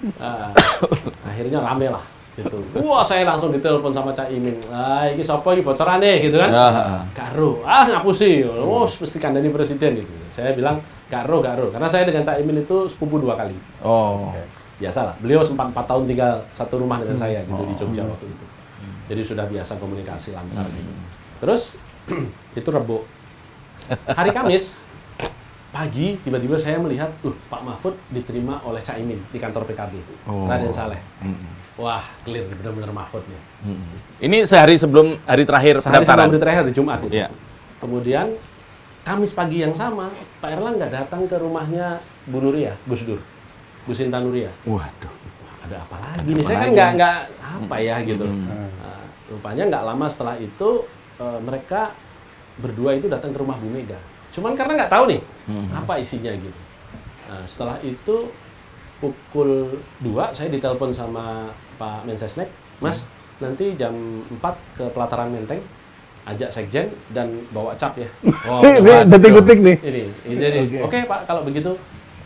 Akhirnya rame lah gitu. Wah, saya langsung ditelepon sama Cak Imin. Ini siapa ini bocoran nih gitu kan. Karo, ngapusi. Oh, mesti kandani presiden gitu. Saya bilang Karo. Karena saya dengan Cak Imin itu sepupu 2 kali. Biasa lah. Beliau sempat 4 tahun tinggal satu rumah dengan saya gitu di Jogja waktu itu. Jadi sudah biasa komunikasi lancar gitu. Terus itu Rebo. Hari Kamis pagi tiba-tiba saya melihat Pak Mahfud diterima oleh Cak Imin di kantor PKB Raden Saleh. Wah, clear benar-benar Mahfudnya. Ini sehari sebelum hari terakhir pendaftaran. Hari terakhir di Jumat itu. Iya. Kemudian Kamis pagi yang sama Pak Erlangga datang ke rumahnya Bu Nuria, Gus Dur, Bu Sinta Nuria. Waduh, ada apa lagi nih? Saya kan nggak apa ya gitu. Rupanya nggak lama setelah itu mereka berdua itu datang ke rumah Bu Mega. Cuman karena nggak tahu nih apa isinya gitu. Nah, setelah itu pukul 2 saya ditelepon sama Pak Mensesnek, Mas, nanti jam 4 ke Pelataran Menteng, ajak sekjen dan bawa cap ya. Ini detik-detik nih. Ini. Oke, Pak, kalau begitu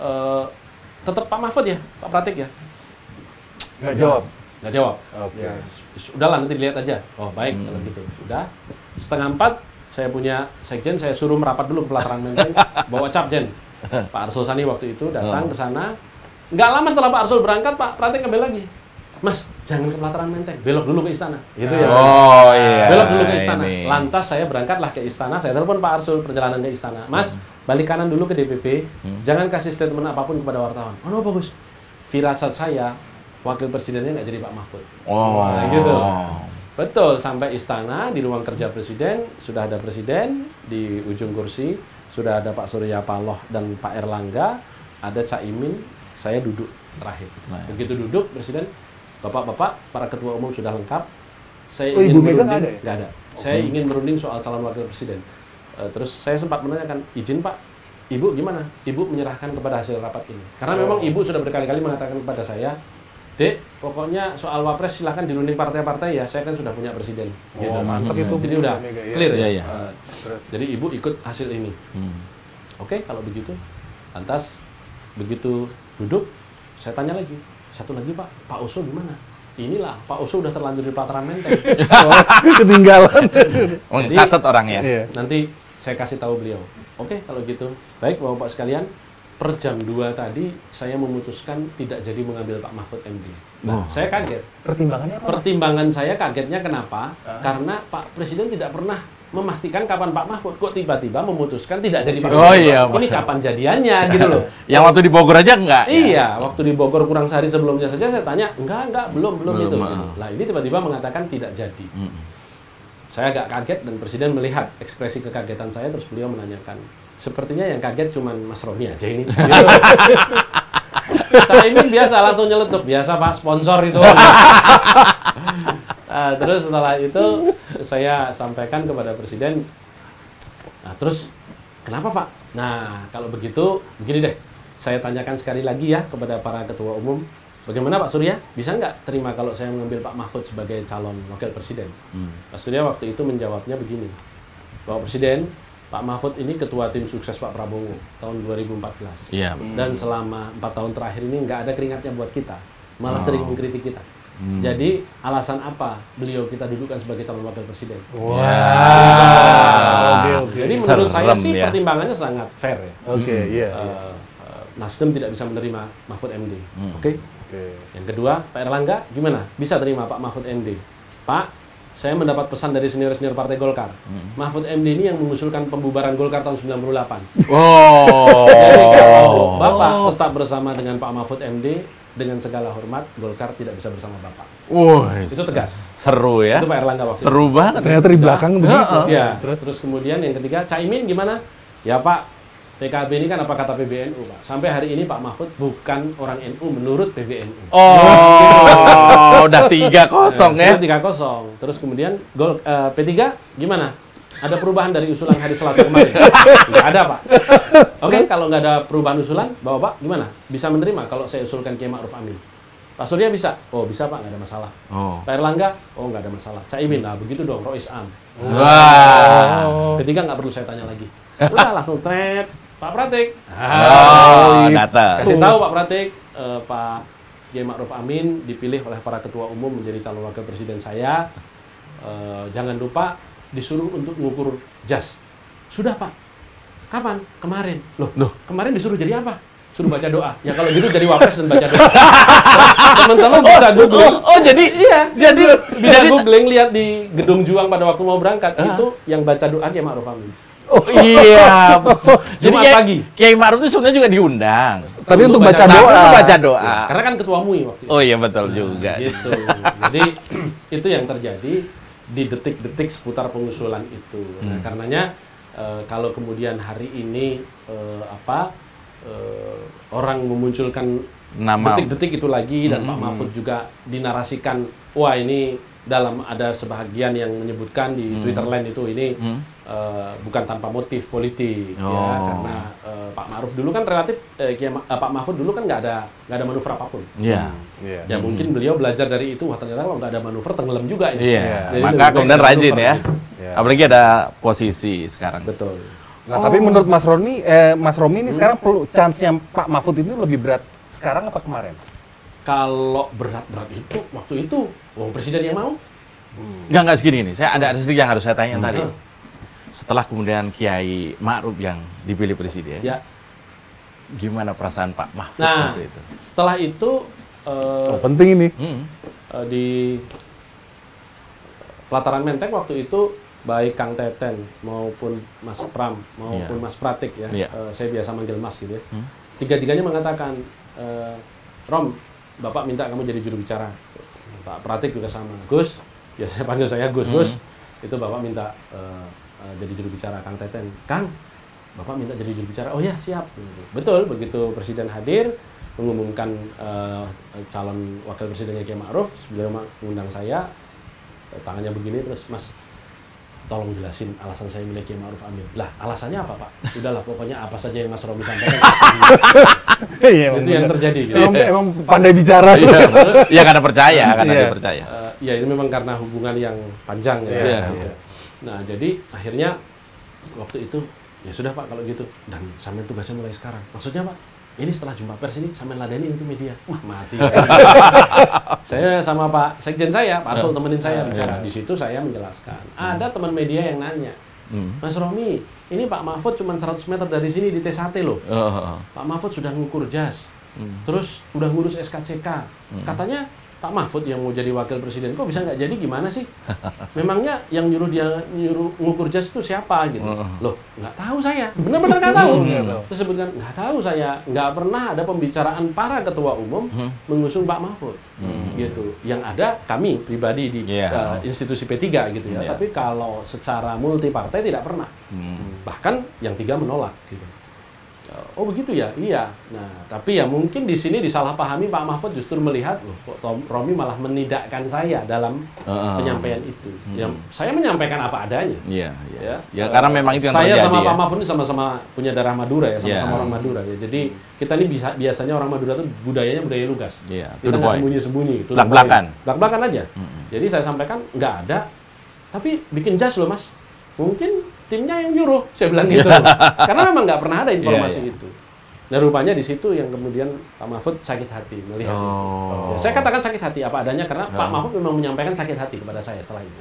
tetap Pak Mahfud ya, Pak Pratik ya? Nggak jawab. Nggak jawab. Oke. Udahlah, nanti dilihat aja. Oh, baik kalau gitu. Udah. 3:30 saya punya sekjen, saya suruh merapat dulu ke Pelataran Menteng, bawa cap Jen. Pak Arsul Sani waktu itu datang ke sana. Nggak lama setelah Pak Arsul berangkat, Pak Pratik ngambil lagi. Mas, jangan ke Pelataran Menteng, belok dulu ke istana. Gitu ya. Oh iya. Belok dulu ke istana. Ini. Lantas saya berangkatlah ke istana, saya telepon Pak Arsul perjalanan ke istana. Mas, balik kanan dulu ke DPP, jangan kasih statement apapun kepada wartawan. Oh, no, bagus. Firasat saya, wakil presidennya nggak jadi Pak Mahfud. Nah, gitu. Betul, sampai istana, di ruang kerja presiden, sudah ada presiden, di ujung kursi, sudah ada Pak Surya Paloh dan Pak Erlangga, ada Cak Imin, saya duduk terakhir. Begitu duduk, presiden, bapak-bapak, para ketua umum sudah lengkap. Saya ingin Ibu Mega nggak ada ya? Nggak ada. Saya ingin merunding soal calon wakil presiden. Terus saya sempat menanyakan, izin Pak, Ibu gimana? Ibu menyerahkan kepada hasil rapat ini. Karena memang Ibu sudah berkali-kali mengatakan kepada saya, Dek, pokoknya soal wapres silahkan dirunding partai-partai ya, saya kan sudah punya presiden. Gitu. Mantap itu. Jadi udah clear ya. Iya. Jadi Ibu ikut hasil ini. Oke, kalau begitu. Lantas begitu duduk, saya tanya lagi. Satu lagi Pak Oso gimana? Inilah, Pak Oso udah terlanjur di Pelataran Menteng. Ketinggalan. Satset orangnya. Nanti saya kasih tahu beliau. Oke, kalau gitu. Baik, Bapak sekalian. Per jam 2 tadi, saya memutuskan tidak jadi mengambil Pak Mahfud MD. Nah, saya kaget. Pertimbangannya apa? Pertimbangan saya kagetnya kenapa? Karena Pak Presiden tidak pernah memastikan kapan Pak Mahfud. Kok tiba-tiba memutuskan tidak jadi Pak Mahfud? Iya, ini kapan jadiannya gitu loh. Yang waktu di Bogor aja enggak? Iya, waktu di Bogor kurang sehari sebelumnya saja saya tanya, enggak, belum itu. Nah, ini tiba-tiba mengatakan tidak jadi. Saya agak kaget dan Presiden melihat ekspresi kekagetan saya, terus beliau menanyakan, sepertinya yang kaget cuman Mas Roni aja ini. Saya ini biasa langsung nyeletuk, biasa Pak, sponsor itu. Terus setelah itu saya sampaikan kepada Presiden, nah terus kenapa Pak? Nah kalau begitu begini deh, saya tanyakan sekali lagi ya kepada para ketua umum, bagaimana Pak Surya, bisa nggak terima kalau saya mengambil Pak Mahfud sebagai calon wakil presiden? Pak Surya waktu itu menjawabnya begini, Bapak Presiden, Pak Mahfud ini ketua tim sukses Pak Prabowo tahun 2014. Iya. Dan selama 4 tahun terakhir ini nggak ada keringatnya buat kita, malah sering mengkritik kita. Jadi alasan apa beliau kita dudukkan sebagai calon wakil presiden? Jadi menurut saya sih pertimbangannya sangat fair ya. Nasdem tidak bisa menerima Mahfud MD. Oke. Yang kedua, Pak Erlangga gimana? Bisa terima Pak Mahfud MD? Pak, saya mendapat pesan dari senior-senior Partai Golkar. Mahfud MD ini yang mengusulkan pembubaran Golkar tahun 98. Jadi kalau Bapak tetap bersama dengan Pak Mahfud MD, dengan segala hormat, Golkar tidak bisa bersama Bapak. Itu tegas. Seru ya. Itu Pak Erlangga waktu Seru banget. Ternyata di belakang begitu. Ya, terus kemudian yang ketiga, Cak Imin gimana? Ya Pak, PKB ini kan apa kata PBNU Pak? Sampai hari ini Pak Mahfud bukan orang NU menurut PBNU. Udah 3-0 ya. 3-0. Terus kemudian P3 gimana? Ada perubahan dari usulan hari Selasa kemarin? Nggak ada Pak. Oke, kalau nggak ada perubahan usulan, Bapak gimana? Bisa menerima kalau saya usulkan Kiai Ma'ruf Amin? Pak Surya bisa? Oh bisa Pak, nggak ada masalah. Pak Erlangga? Oh nggak ada masalah. Cak Imin? Nah begitu dong, Rois Am. P3 nggak perlu saya tanya lagi. Udah langsung thread. Pak Pratik. Data. Kasih tahu Pak Pratik, Pak Kiai Ma'ruf Amin dipilih oleh para ketua umum menjadi calon wakil presiden saya. Jangan lupa disuruh untuk mengukur jas. Sudah Pak. Kapan? Kemarin. Loh, kemarin disuruh jadi apa? Suruh baca doa. Ya kalau gitu jadi wapres dan baca doa. Teman-teman bisa googling. Jadi Iya. jadi Bisa googling, lihat di Gedung Juang pada waktu mau berangkat. Itu yang baca doa Kiai Ma'ruf Amin. oh iya, betul. Jadi Jumat pagi. Kiai Ma'ruf itu sebenarnya juga diundang. Tapi untuk baca Tapi doa. untuk baca doa. Ya, karena kan ketua MUI waktu itu. Oh iya betul juga. Gitu. Jadi itu yang terjadi di detik-detik seputar pengusulan itu. Nah, karenanya kalau kemudian hari ini orang memunculkan Nama detik-detik itu lagi dan Pak Mahfud juga dinarasikan, wah ini ada sebahagian yang menyebutkan di Twitter Land itu ini bukan tanpa motif politik ya, karena Pak Ma'ruf dulu kan relatif Pak Mahfud dulu kan nggak ada manuver apapun. Iya. Ya mungkin beliau belajar dari itu, wah ternyata kalau nggak ada manuver tenggelam juga ini. Iya. Jadi Maka lebih baik kemudian ada rajin manuver ya. gitu. Apalagi ada posisi sekarang. Betul. Nah, tapi menurut Mas Romi ini sekarang chance-nya Pak Mahfud itu lebih berat sekarang apa kemarin? Kalau berat-berat itu waktu itu wong presiden yang mau. Enggak segini nih. Saya ada sedikit yang harus saya tanya tadi. Setelah kemudian Kiai Ma'ruf yang dipilih presiden, Ya. gimana perasaan Pak Mahfud Nah, waktu itu? setelah itu Penting ini. di pelataran Menteng waktu itu baik Kang Teten maupun Mas Pram maupun Mas Pratik ya, saya biasa manggil Mas gitu ya. Tiga-tiganya mengatakan, Rom, Bapak minta kamu jadi juru bicara. Pak Pratik juga sama. Gus, ya saya panggil saya Gus. Gus, itu Bapak minta jadi juru bicara. Kang Teten, Kang, Bapak minta jadi juru bicara. Oh ya, siap. Betul, begitu Presiden hadir, mengumumkan calon wakil presidennya Kiai Ma'ruf, beliau mengundang saya, tangannya begini, terus Mas, tolong jelasin alasan saya milih Kiai Ma'ruf Amin. Lah, alasannya apa Pak? Udahlah, pokoknya apa saja yang Mas Romi sampaikan. Itu yang terjadi. Gitu. Emang pandai bicara. Iya karena percaya, karena dia percaya. Ya itu memang karena hubungan yang panjang ya. Gitu. Nah, jadi akhirnya waktu itu ya sudah Pak kalau gitu, dan sampai tugasnya mulai sekarang. Maksudnya Pak, ini setelah jumpa pers ini sampai ladenin itu media. Wah, mati. Saya sama Pak Sekjen saya, Pak Arsul temenin saya bicara. Di situ saya menjelaskan. Ada teman media yang nanya, Mas Romi, ini Pak Mahfud cuma 100 meter dari sini di T1 loh. Pak Mahfud sudah ngukur jas, terus udah ngurus SKCK. Katanya Pak Mahfud yang mau jadi wakil presiden, kok bisa nggak jadi, gimana sih? Memangnya yang nyuruh ngukur jas itu siapa gitu? Loh, nggak tahu saya, benar-benar nggak tahu. Terus sebutkan, nggak tahu saya, nggak pernah ada pembicaraan para ketua umum mengusung Pak Mahfud, gitu. Yang ada kami pribadi di institusi P3 gitu ya. Tapi kalau secara multi partai tidak pernah. Bahkan yang 3 menolak gitu. Oh begitu ya, iya. Nah, tapi ya mungkin di sini disalahpahami Pak Mahfud justru melihat, loh, kok Romi malah menidakkan saya dalam penyampaian itu. Ya, saya menyampaikan apa adanya. Iya. Ya karena memang itu yang saya terjadi. Saya sama ya. Pak Mahfud ini sama-sama punya darah Madura ya, sama-sama orang Madura ya. Jadi kita ini biasanya orang Madura itu budayanya budaya lugas. Kita nggak sembunyi-sembunyi. Belak-belakan aja. Jadi saya sampaikan nggak ada, tapi bikin jas loh Mas. Mungkin timnya yang nyuruh, saya bilang gitu. Karena memang nggak pernah ada informasi itu. Nah rupanya di situ yang kemudian Pak Mahfud sakit hati melihat itu. Ya, saya katakan sakit hati apa adanya karena Pak Mahfud memang menyampaikan sakit hati kepada saya setelah itu.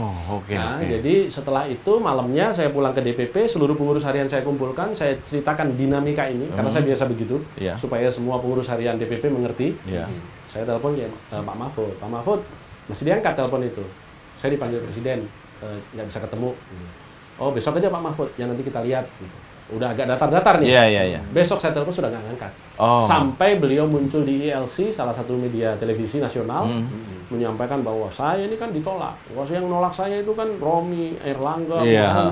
Jadi setelah itu malamnya saya pulang ke DPP, seluruh pengurus harian saya kumpulkan, saya ceritakan dinamika ini karena saya biasa begitu supaya semua pengurus harian DPP mengerti. Saya telepon Pak Mahfud. Pak Mahfud masih diangkat telepon itu. Saya dipanggil presiden, nggak bisa ketemu. Oh besok aja Pak Mahfud, yang nanti kita lihat. Udah agak datar-datar nih. Iya. Besok saya telepon sudah nggak ngangkat. Sampai beliau muncul di ILC, salah satu media televisi nasional, menyampaikan bahwa saya ini kan ditolak. Yang nolak saya itu kan Romi, Airlangga.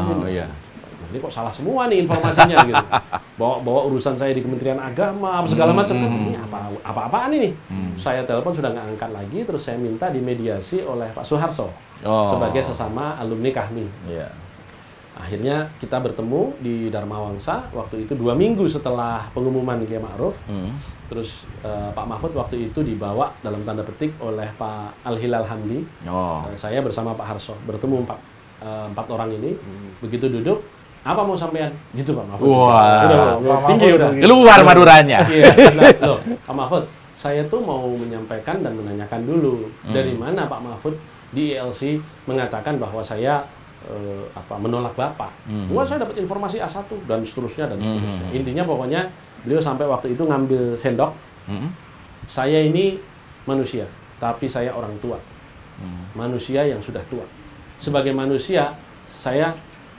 Ini kok salah semua nih informasinya gitu. Bawa urusan saya di Kementerian Agama, segala macam. Ini apa-apaan ini? Saya telepon sudah nggak angkat lagi, terus saya minta dimediasi oleh Pak Soeharto sebagai sesama alumni Kahmi. Akhirnya kita bertemu di Dharma Wangsa waktu itu 2 minggu setelah pengumuman Kiai Ma'ruf. Terus Pak Mahfud waktu itu dibawa dalam tanda petik oleh Pak Al-Hilal Hamdi. Saya bersama Pak Harso bertemu 4 orang ini. Begitu duduk, apa mau sampean? Gitu Pak Mahfud. Wah, tinggi udah. Keluar Maduranya. Loh, Pak Mahfud, saya tuh mau menyampaikan dan menanyakan dulu dari mana Pak Mahfud di ILC mengatakan bahwa saya menolak Bapak. Wah, saya dapat informasi A1 dan seterusnya dan seterusnya. Intinya pokoknya beliau sampai waktu itu ngambil sendok. Saya ini manusia, tapi saya orang tua. Manusia yang sudah tua. Sebagai manusia, saya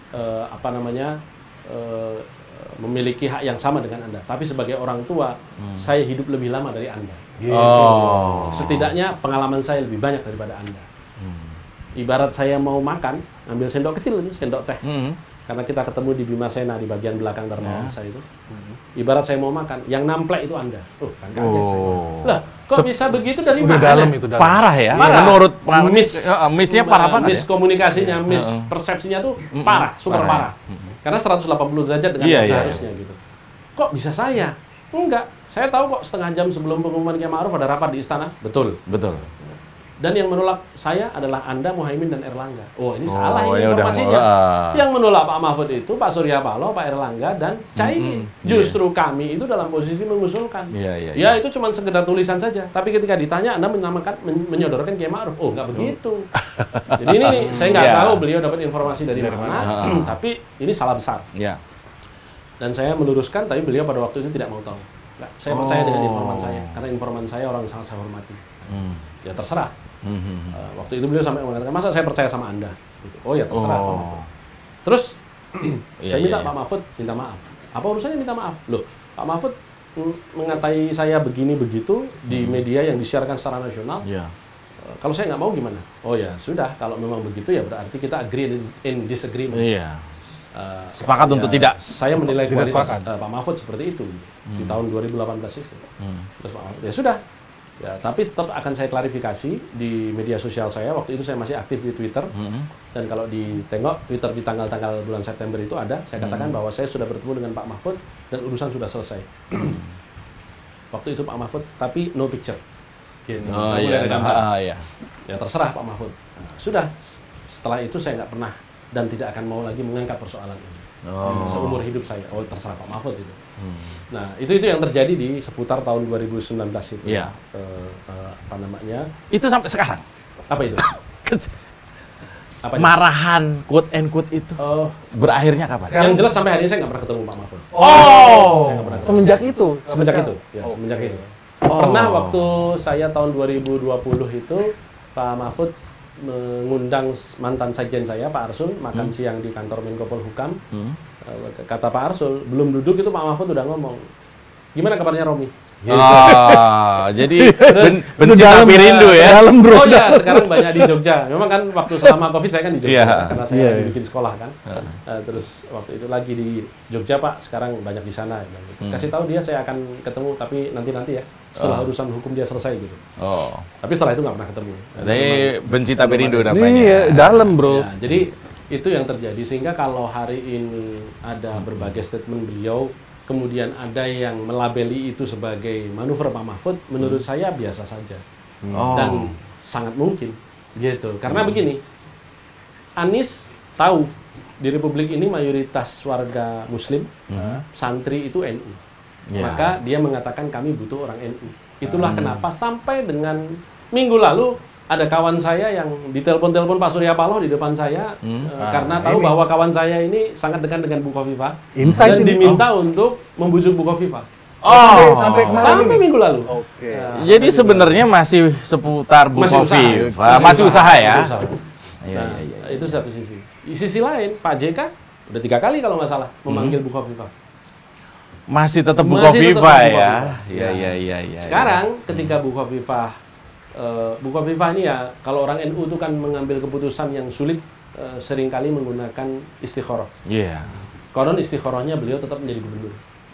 memiliki hak yang sama dengan Anda. Tapi sebagai orang tua, saya hidup lebih lama dari Anda. Gitu. Setidaknya pengalaman saya lebih banyak daripada Anda. Ibarat saya mau makan, ambil sendok kecil itu, sendok teh. Karena kita ketemu di Bimasena di bagian belakang Dharma Wangsa itu. Ibarat saya mau makan, yang namplek itu Anda. Kan kaget saya. Lah, kok bisa begitu dari mana? Dalam itu dalam. Parah ya. Parah. Menurut missnya parah banget ya. Miskomunikasinya, mispersepsinya tuh parah, super parah. Karena 180 derajat dengan yang seharusnya gitu. Kok bisa saya? Enggak. Saya tahu kok setengah jam sebelum pengumuman Kiai Ma'ruf ada rapat di istana. Betul. Dan yang menolak saya adalah Anda, Muhaimin, dan Erlangga. Oh, ini salah ini informasinya. Yang menolak Pak Mahfud itu Pak Surya Paloh, Pak Erlangga, dan Caimin. Justru kami itu dalam posisi mengusulkan. Ya, itu cuma sekedar tulisan saja. Tapi ketika ditanya, Anda menyodorkan Kiai Ma'ruf. Oh, nggak begitu. Jadi ini nih, saya nggak tahu beliau dapat informasi dari mana. Tapi ini salah besar. Dan saya meluruskan, tapi beliau pada waktu itu tidak mau tahu. Nggak, saya percaya dengan informan saya. Karena informan saya orang yang sangat saya hormati. Ya terserah. Waktu itu beliau sampai mengatakan, masa saya percaya sama Anda? Gitu. Oh ya terserah Pak Mahfud. Terus saya minta Pak Mahfud minta maaf. Apa urusannya minta maaf? Loh, Pak Mahfud mengatai saya begini begitu di media yang disiarkan secara nasional. Kalau saya nggak mau gimana? Oh ya sudah, kalau memang begitu ya berarti kita agree in disagreement. Sepakat untuk tidak. Saya menilai kualitas Pak Mahfud seperti itu di tahun 2018 itu. Terus Pak Mahfud, ya sudah. Ya, tapi tetap akan saya klarifikasi di media sosial saya. Waktu itu saya masih aktif di Twitter. Dan kalau ditengok Twitter di tanggal-tanggal bulan September itu ada, saya katakan bahwa saya sudah bertemu dengan Pak Mahfud dan urusan sudah selesai. Waktu itu Pak Mahfud, tapi no picture. Gitu. Ya terserah Pak Mahfud. Nah, sudah. Setelah itu saya nggak pernah dan tidak akan mau lagi mengangkat persoalan ini. Seumur hidup saya. Oh, terserah Pak Mahfud itu. Nah, itu yang terjadi di seputar tahun 2019 itu. Itu sampai sekarang. Apa itu? Marahan quote and quote itu. Berakhirnya kapan? Yang jelas sampai hari ini saya nggak pernah ketemu Pak Mahfud. Semenjak itu. Semenjak itu. Pernah waktu saya tahun 2020 itu Pak Mahfud mengundang mantan sekjen saya Pak Arsul makan siang di kantor Menko Polhukam. Kata Pak Arsul, belum duduk itu Pak Mahfud udah ngomong, gimana kabarnya Romi? Jadi benci tapi rindu ya. Dalam bro. Oh ya, sekarang banyak di Jogja. Memang kan waktu selama Covid saya kan di Jogja karena saya bikin sekolah kan. Terus waktu itu lagi di Jogja Pak, sekarang banyak di sana. Kasih tahu dia saya akan ketemu tapi nanti ya. Setelah urusan hukum dia selesai gitu. Tapi setelah itu nggak pernah ketemu. Jadi benci tapi rindu namanya. Iya, dalam bro. Ya, jadi itu yang terjadi sehingga kalau hari ini ada berbagai statement beliau, kemudian ada yang melabeli itu sebagai manuver Pak Mahfud, menurut saya biasa saja dan sangat mungkin gitu. Karena begini, Anies tahu di Republik ini mayoritas warga Muslim, santri itu NU. Maka dia mengatakan kami butuh orang NU. Itulah kenapa sampai dengan minggu lalu ada kawan saya yang ditelepon-telepon Pak Surya Paloh di depan saya karena tahu bahwa kawan saya ini sangat dekat dengan Bu Khofifah dan diminta untuk membujuk Bu Khofifah. Sampai minggu lalu. Jadi sebenarnya masih seputar Bu Khofifah, masih usaha ya. Itu satu sisi. Di sisi lain Pak JK udah 3 kali kalau nggak salah memanggil Bu Khofifah. Masih tetap Bu Khofifah ya. Iya. Sekarang ketika Bu Khofifah ini ya kalau orang NU itu kan mengambil keputusan yang sulit seringkali menggunakan istikharah. Konon istikharahnya beliau tetap menjadi gubernur.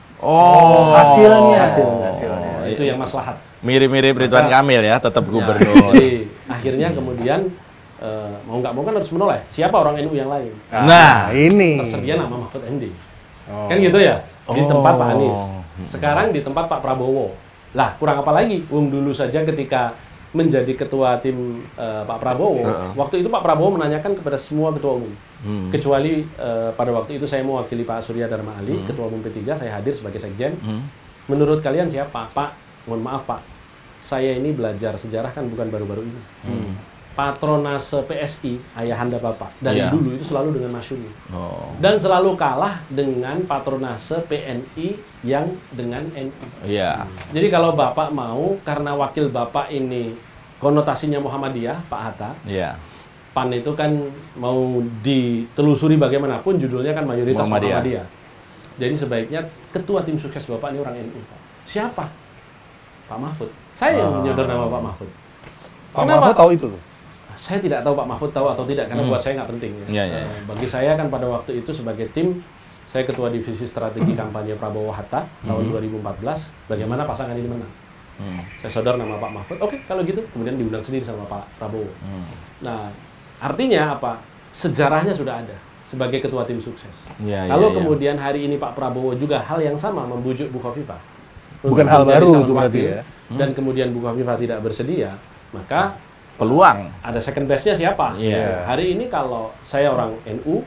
Hasilnya. Itu yang maslahat. Mirip-mirip Ridwan Kamil ya, tetap gubernur. Jadi akhirnya kemudian mau nggak mau kan harus menoleh siapa orang NU yang lain. Nah, ini tersedia nama Mahfud MD. Kan gitu ya. Di tempat Pak Anies. Sekarang di tempat Pak Prabowo. Lah, kurang apa lagi? Dulu saja ketika menjadi ketua tim Pak Prabowo, waktu itu Pak Prabowo menanyakan kepada semua ketua umum, kecuali pada waktu itu saya mewakili Pak Surya Dharma Ali, ketua umum P3, saya hadir sebagai sekjen. Menurut kalian siapa? Pak, mohon maaf Pak, saya ini belajar sejarah kan bukan baru-baru ini. Patronase PSI, ayahanda Bapak, dari dulu itu selalu dengan masyumi. Dan selalu kalah dengan patronase PNI yang dengan NI. Jadi kalau Bapak mau, karena wakil Bapak ini konotasinya Muhammadiyah, Pak Hatta, PAN itu kan mau ditelusuri bagaimanapun, judulnya kan mayoritas Muhammadiyah. Jadi sebaiknya ketua tim sukses Bapak ini orang NU. Siapa? Pak Mahfud. Saya yang menyodor nama Pak Mahfud. Pak Mahfud tahu itu tuh? Saya tidak tahu Pak Mahfud tahu atau tidak, karena buat saya nggak penting. Bagi saya kan pada waktu itu sebagai tim, saya ketua divisi strategi kampanye Prabowo Hatta tahun 2014, bagaimana pasangan ini menang. Saya sodor nama Pak Mahfud, oke kalau gitu, kemudian diundang sendiri sama Pak Prabowo. Nah, artinya apa? Sejarahnya sudah ada sebagai ketua tim sukses. Kalau kemudian hari ini Pak Prabowo juga hal yang sama membujuk Bu Khofifah, bukan hal baru itu berarti ya. Dan kemudian Bu Khofifah tidak bersedia, maka peluang ada second best-nya siapa? Hari ini kalau saya orang NU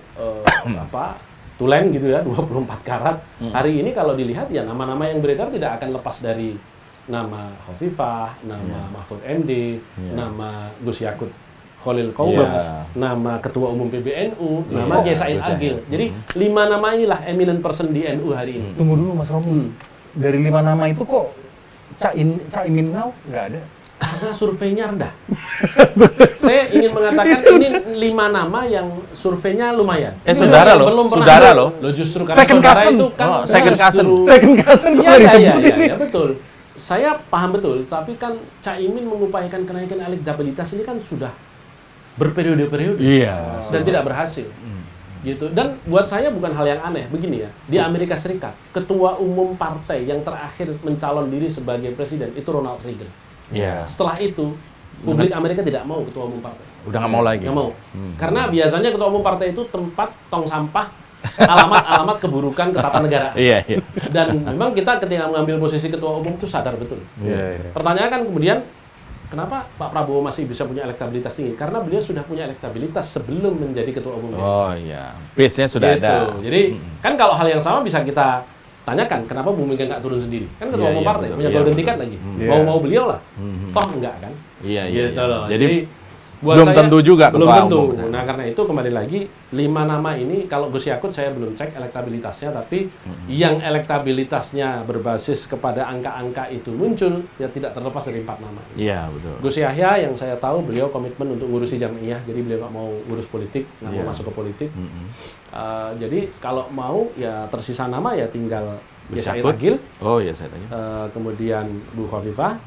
tulen gitu ya, 24 karat. Hari ini kalau dilihat ya nama-nama yang beredar tidak akan lepas dari nama Khofifah, nama Mahfud MD, nama Gus Yakut Khalil Kombes, nama Ketua Umum PBNU, nama Kiai Said Agil. Jadi 5 nama inilah eminent person di NU hari ini. Tunggu dulu Mas Romi. Dari 5 nama itu kok Cak Imin now nggak ada? Karena surveinya rendah. Saya ingin mengatakan ini 5 nama yang surveinya lumayan. Saudara loh, saudara loh. Justru karena second saudara cousin. itu kan second cousin. Second cousin kok nggak disebut ini? Iya, betul. Saya paham betul, tapi kan Cak Imin mengupayakan kenaikan elektabilitas ini kan sudah berperiode-periode. Dan tidak berhasil. Gitu. Dan buat saya bukan hal yang aneh. Begini ya, di Amerika Serikat, ketua umum partai yang terakhir mencalon diri sebagai presiden itu Ronald Reagan. Setelah itu, publik Amerika tidak mau ketua umum partai. Udah nggak mau lagi. Nggak mau. Karena biasanya ketua umum partai itu tempat tong sampah, alamat-alamat keburukan ketatanegaraan. Dan memang kita ketika mengambil posisi ketua umum itu sadar betul. Pertanyaan kan kemudian, kenapa Pak Prabowo masih bisa punya elektabilitas tinggi? Karena beliau sudah punya elektabilitas sebelum menjadi ketua umum. Base-nya sudah ada. Jadi kan kalau hal yang sama bisa kita tanyakan, kenapa Bu Mega nggak turun sendiri? Kan ketua umum partai, punya golden ticket lagi. Mau beliau lah. Toh enggak kan? Gitu loh. Jadi belum tentu juga belum ketua tentu. umum. Nah, karena itu kembali lagi 5 nama ini, kalau Gus Yakut saya belum cek elektabilitasnya, tapi yang elektabilitasnya berbasis kepada angka-angka itu muncul, ya tidak terlepas dari 4 nama. Betul. Gus Yahya yang saya tahu beliau komitmen untuk ngurusi Jamiah, jadi beliau nggak mau ngurus politik, nggak mau masuk ke politik. Jadi kalau mau ya tersisa nama ya tinggal Kiai Said Agil, kemudian Bu Khofifah,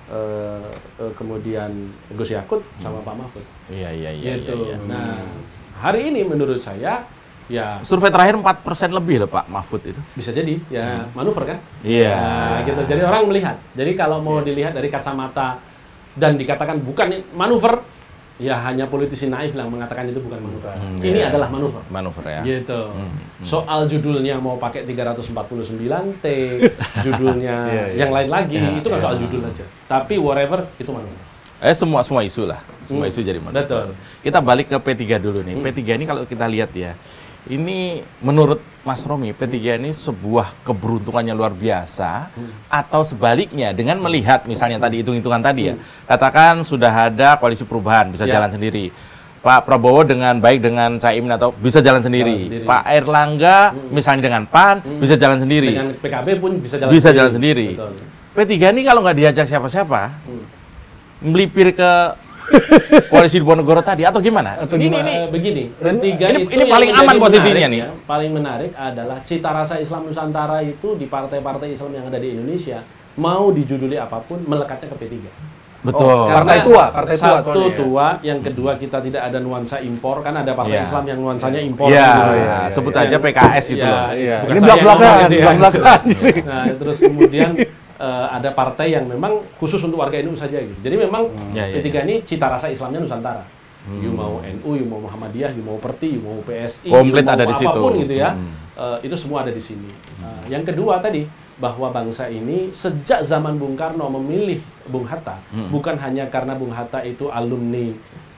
kemudian Gus Yakut sama Pak Mahfud. Gitu. Nah, hari ini menurut saya ya survei terakhir 4% lebih loh Pak Mahfud itu. Bisa jadi ya manuver kan? Nah, gitu. Jadi orang melihat. Jadi kalau mau dilihat dari kacamata dan dikatakan bukan manuver, ya hanya politisi naif yang mengatakan itu bukan manuver. Ini adalah manuver. Manuver ya. Gitu. Soal judulnya mau pakai 349T, judulnya yang lain lagi, itu kan soal judul aja. Tapi whatever itu manuver. Semua isu lah. Semua isu jadi manuver. Betul. Kita balik ke P3 dulu nih. P3 ini kalau kita lihat ya, ini menurut Mas Romi, P3 ini sebuah keberuntungan yang luar biasa, atau sebaliknya dengan melihat misalnya tadi hitung-hitungan tadi ya, katakan sudah ada koalisi perubahan bisa jalan sendiri, Pak Prabowo dengan baik dengan Caimin atau bisa jalan sendiri, Pak Airlangga misalnya dengan PAN bisa jalan sendiri, dengan PKB pun bisa jalan sendiri. P3 ini kalau nggak diajak siapa-siapa, melipir ke koalisi Diponegoro tadi atau gimana? Begini, ini paling aman posisinya nih. Paling menarik adalah cita rasa Islam Nusantara itu di partai-partai Islam yang ada di Indonesia, mau dijuduli apapun melekatnya ke P3. Betul. Partai tua. Satu tua, yang kedua kita tidak ada nuansa impor, kan ada partai Islam yang nuansanya impor. Sebut aja PKS gitu loh. Ini belak-belakan. Nah, terus kemudian ada partai yang memang khusus untuk warga NU saja gitu. Jadi memang P3 ini cita rasa Islamnya Nusantara. You mau NU, you mau Muhammadiyah, you mau Perti, you mau PSI, komplit you mau ada di situ. Apapun gitu ya. Itu semua ada di sini. Yang kedua tadi, bahwa bangsa ini sejak zaman Bung Karno memilih Bung Hatta, bukan hanya karena Bung Hatta itu alumni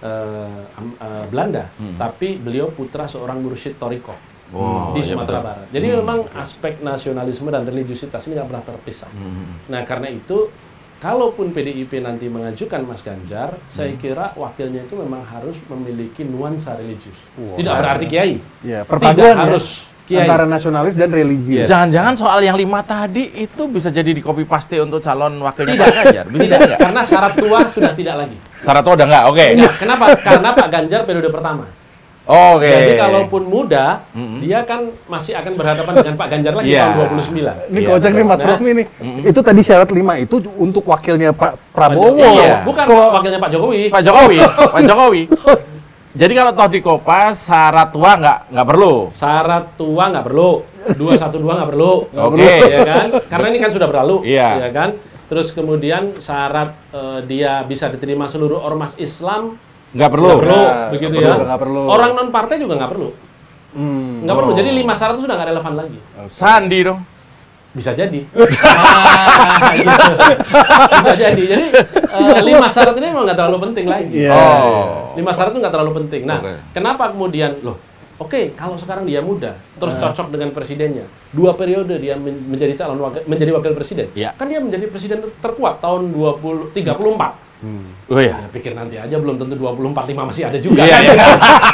Belanda, tapi beliau putra seorang mursyid Toriko. Di Sumatera Barat. Jadi memang aspek nasionalisme dan religiusitas ini nggak pernah terpisah. Nah karena itu kalaupun PDIP nanti mengajukan Mas Ganjar, saya kira wakilnya itu memang harus memiliki nuansa religius. Tidak berarti kiai. Ya, Tidak perpaduan harus kiai. antara nasionalis dan religius. Jangan-jangan soal yang 5 tadi itu bisa jadi di copy paste untuk calon wakilnya Tidak. Pak Ganjar? Bisa Tidak, jadi nggak? karena syarat tua sudah tidak lagi. Syarat tua udah nggak? Oke. Enggak, kenapa? Karena Pak Ganjar periode pertama. Oke. Jadi kalaupun muda, dia kan masih akan berhadapan dengan Pak Ganjar lagi Iya. tahun 29. Ini Iya, kocak nih betul. Mas Nah. Romi nih. Itu tadi syarat 5 itu untuk wakilnya Pak Prabowo. Iya. Bukan Kalau- wakilnya Pak Jokowi. Pak Jokowi, Pak Jokowi. Jadi kalau toh di Kopas syarat tua nggak perlu. Syarat tua nggak perlu, 212 nggak perlu, Oke. ya kan? Karena ini kan sudah berlalu, Iya. ya kan? Terus kemudian syarat dia bisa diterima seluruh ormas Islam Nggak perlu. nggak perlu, Ya, begitu nggak ya? perlu, nggak perlu. Orang non partai juga nggak perlu, nggak perlu. Oh. Jadi 5 syarat itu sudah nggak relevan lagi. Sandi dong. Bisa jadi. Gitu. Bisa jadi. Jadi 5 syarat ini memang nggak terlalu penting lagi. Iya. Oh. 5 syarat itu nggak terlalu penting. Nah, Oke. kenapa kemudian Oke, kalau sekarang dia muda, terus cocok dengan presidennya, 2 periode dia menjadi menjadi wakil presiden, Iya. kan dia menjadi presiden terkuat tahun 34. Oh iya. Ya, pikir nanti aja belum tentu 24-5 masih ada juga. Iya, kan? iya.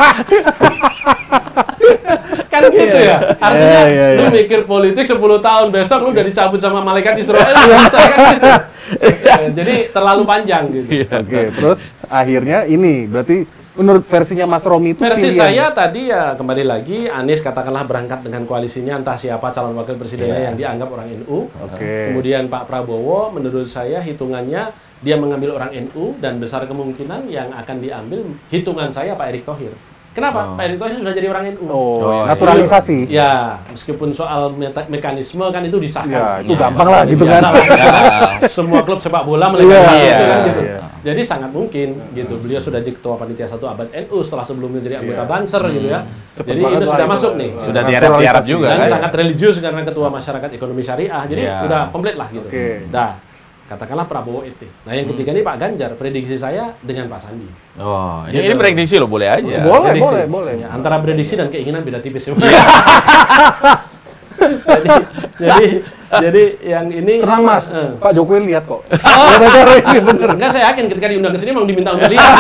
Kan gitu ya. Artinya Iya, iya, lu iya. mikir politik 10 tahun, besok lu udah dicabut sama malaikat Israel, selesai kan gitu. Jadi terlalu panjang gitu. Oke, terus akhirnya ini berarti menurut versinya Mas Romi itu Versi pilihan. saya tadi ya kembali lagi Anies katakanlah berangkat dengan koalisinya entah siapa calon wakil presidennya yang dianggap orang NU. Oke. Kemudian Pak Prabowo menurut saya hitungannya dia mengambil orang NU dan besar kemungkinan yang akan diambil hitungan saya Pak Erick Thohir. Kenapa? Pak Erick Thohir sudah jadi orang NU. Oh, iya. naturalisasi. Ya, meskipun soal mekanisme kan itu disahkan. Ya, itu gampang lah gitu kan. Biasa lah. Semua klub sepak bola melegalisasi Iya, itu kan gitu. iya. Jadi sangat mungkin gitu. Beliau sudah jadi ketua panitia 1 abad NU setelah sebelumnya jadi anggota Banser gitu ya. Cepet Jadi banget ini lah sudah itu. masuk nih. Sudah Naturalisasi. tiarap-tiarap juga Dan kan. sangat religius karena ketua masyarakat ekonomi syariah. Jadi Iya. udah komplit lah gitu. Oke. Nah, katakanlah Prabowo itu. Nah, yang ketiga ini Pak Ganjar. Prediksi saya dengan Pak Sandi. Oh, ini prediksi loh, boleh aja. Boleh, Prediksi. boleh. Ya, antara prediksi dan keinginan beda tipis. jadi yang ini Tenang Mas, eh. Pak Jokowi lihat kok. Ini bener. Enggak, saya yakin ketika diundang ke sini memang diminta untuk lihat.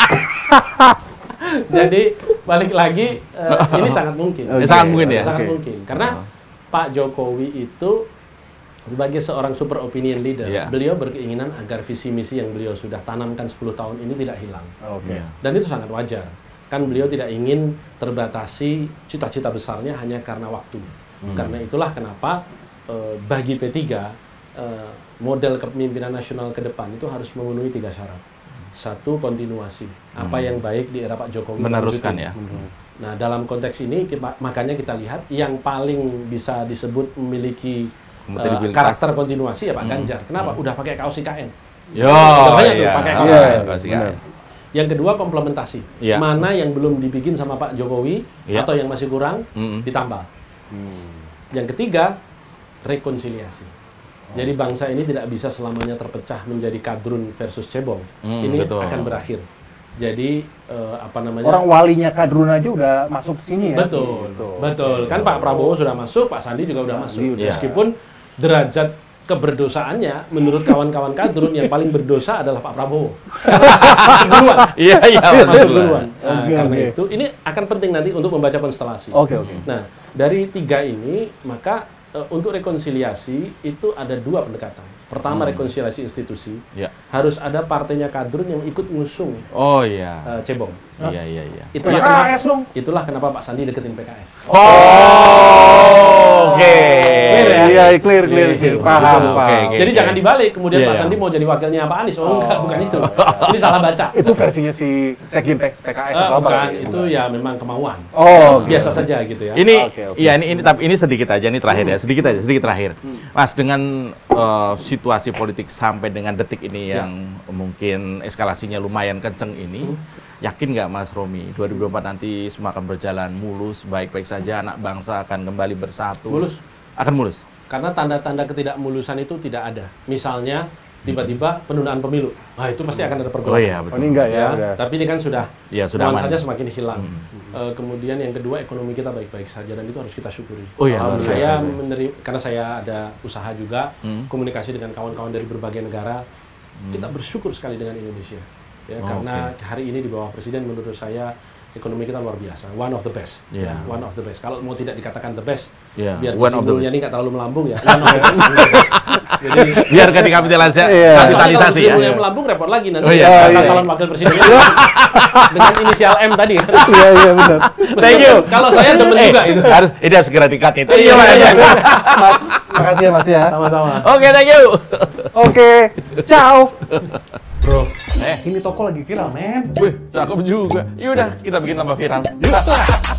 Jadi balik lagi ini sangat mungkin. Oke. Sangat mungkin ya. Sangat Oke. mungkin karena Pak Jokowi itu sebagai seorang super opinion leader, Iya. beliau berkeinginan agar visi misi yang beliau sudah tanamkan 10 tahun ini tidak hilang. Oke. Dan itu sangat wajar. Kan beliau tidak ingin terbatasi cita-cita besarnya hanya karena waktu. Karena itulah kenapa bagi P3 model kepemimpinan nasional ke depan itu harus memenuhi 3 syarat. 1, kontinuasi. Apa yang baik di era Pak Jokowi Meneruskan lanjutin. ya. Nah, dalam konteks ini makanya kita lihat yang paling bisa disebut memiliki Kompatibilitas. karakter kontinuasi ya Pak Ganjar. Kenapa? Udah pakai kaos IKN. Yo, Banyak tuh iya. pakai Iya, kaos iya, IKN. kaos Benar. IKN. Yang kedua komplementasi. Iya. Mana yang belum dibikin sama Pak Jokowi Iya. atau yang masih kurang ditambah. Yang ketiga rekonsiliasi. Jadi bangsa ini tidak bisa selamanya terpecah menjadi kadrun versus cebong. Ini betul. akan berakhir. Jadi apa namanya? Orang walinya kadrun aja udah masuk sini ya. Betul, betul. Kan Pak Prabowo sudah masuk, Pak Sandi juga udah masuk. udah. Meskipun derajat keberdosaannya menurut kawan-kawan kadrun yang paling berdosa adalah Pak Prabowo. Masuk duluan. Iya, iya, Masuk masuk duluan. Nah, Oke, karena oke. itu ini akan penting nanti untuk membaca konstelasi. Oke, oke. Nah, dari 3 ini maka untuk rekonsiliasi itu ada 2 pendekatan. Pertama rekonsiliasi institusi. Iya. Harus ada partainya kadrun yang ikut ngusung Oh iya. cebong. Iya, iya, iya. Itulah PKS kenapa, dong. itulah kenapa Pak Sandi deketin PKS. Oh, oke. Clear ya? Iya, clear. Iya, Paham, oke, paham. oke. Jadi jangan dibalik kemudian Iya, Pak iya. Sandi mau jadi wakilnya Pak Anies. Oh, enggak, bukan itu. Ini salah baca. Itu versinya si Sekjen PKS atau apa? Bukan, itu ya memang kemauan. Oh, oke. Biasa saja gitu ya. Ini, Oke, oke. iya ini tapi ini sedikit aja, ini terakhir ya, sedikit aja, sedikit terakhir. Mas, dengan situasi politik sampai dengan detik ini yang mungkin eskalasinya lumayan kenceng ini, yakin nggak Mas Romi 2024 nanti semua akan berjalan mulus, baik-baik saja, anak bangsa akan kembali bersatu? Mulus. Akan mulus. Karena tanda-tanda ketidakmulusan itu tidak ada. Misalnya tiba-tiba penundaan pemilu. Nah, itu pasti akan ada Oh pergolakan. iya, Oh, betul. ini enggak ya, Ya, udah. tapi ini kan sudah Iya, sudah aman. nuansanya semakin hilang. Kemudian yang kedua ekonomi kita baik-baik saja dan itu harus kita syukuri. Oh iya, luar Saya biasa. karena saya ada usaha juga komunikasi dengan kawan-kawan dari berbagai negara. Kita bersyukur sekali dengan Indonesia. Ya, karena hari ini di bawah Presiden menurut saya ekonomi kita luar biasa, one of the best. Yeah. One of the best. Kalau mau tidak dikatakan the best, Yeah. biar One of the simbolnya ini nggak terlalu melambung ya. One of the best. Jadi Biar kan dikapitalisasi, kapitalisasi kalau ya. simbol yang melambung repot lagi nanti Oh, iya. bakal calon wakil presiden dengan inisial M tadi. Iya, iya benar. Thank you. Kalau saya demen juga itu. Harus ini harus segera dikat itu. Iya, iya. Mas, makasih ya Mas ya. Sama-sama. Oke, thank you. Oke, ciao. Bro, Ini toko lagi viral, men. wih, cakep juga. Yaudah, kita bikin tambah viral. Yuk.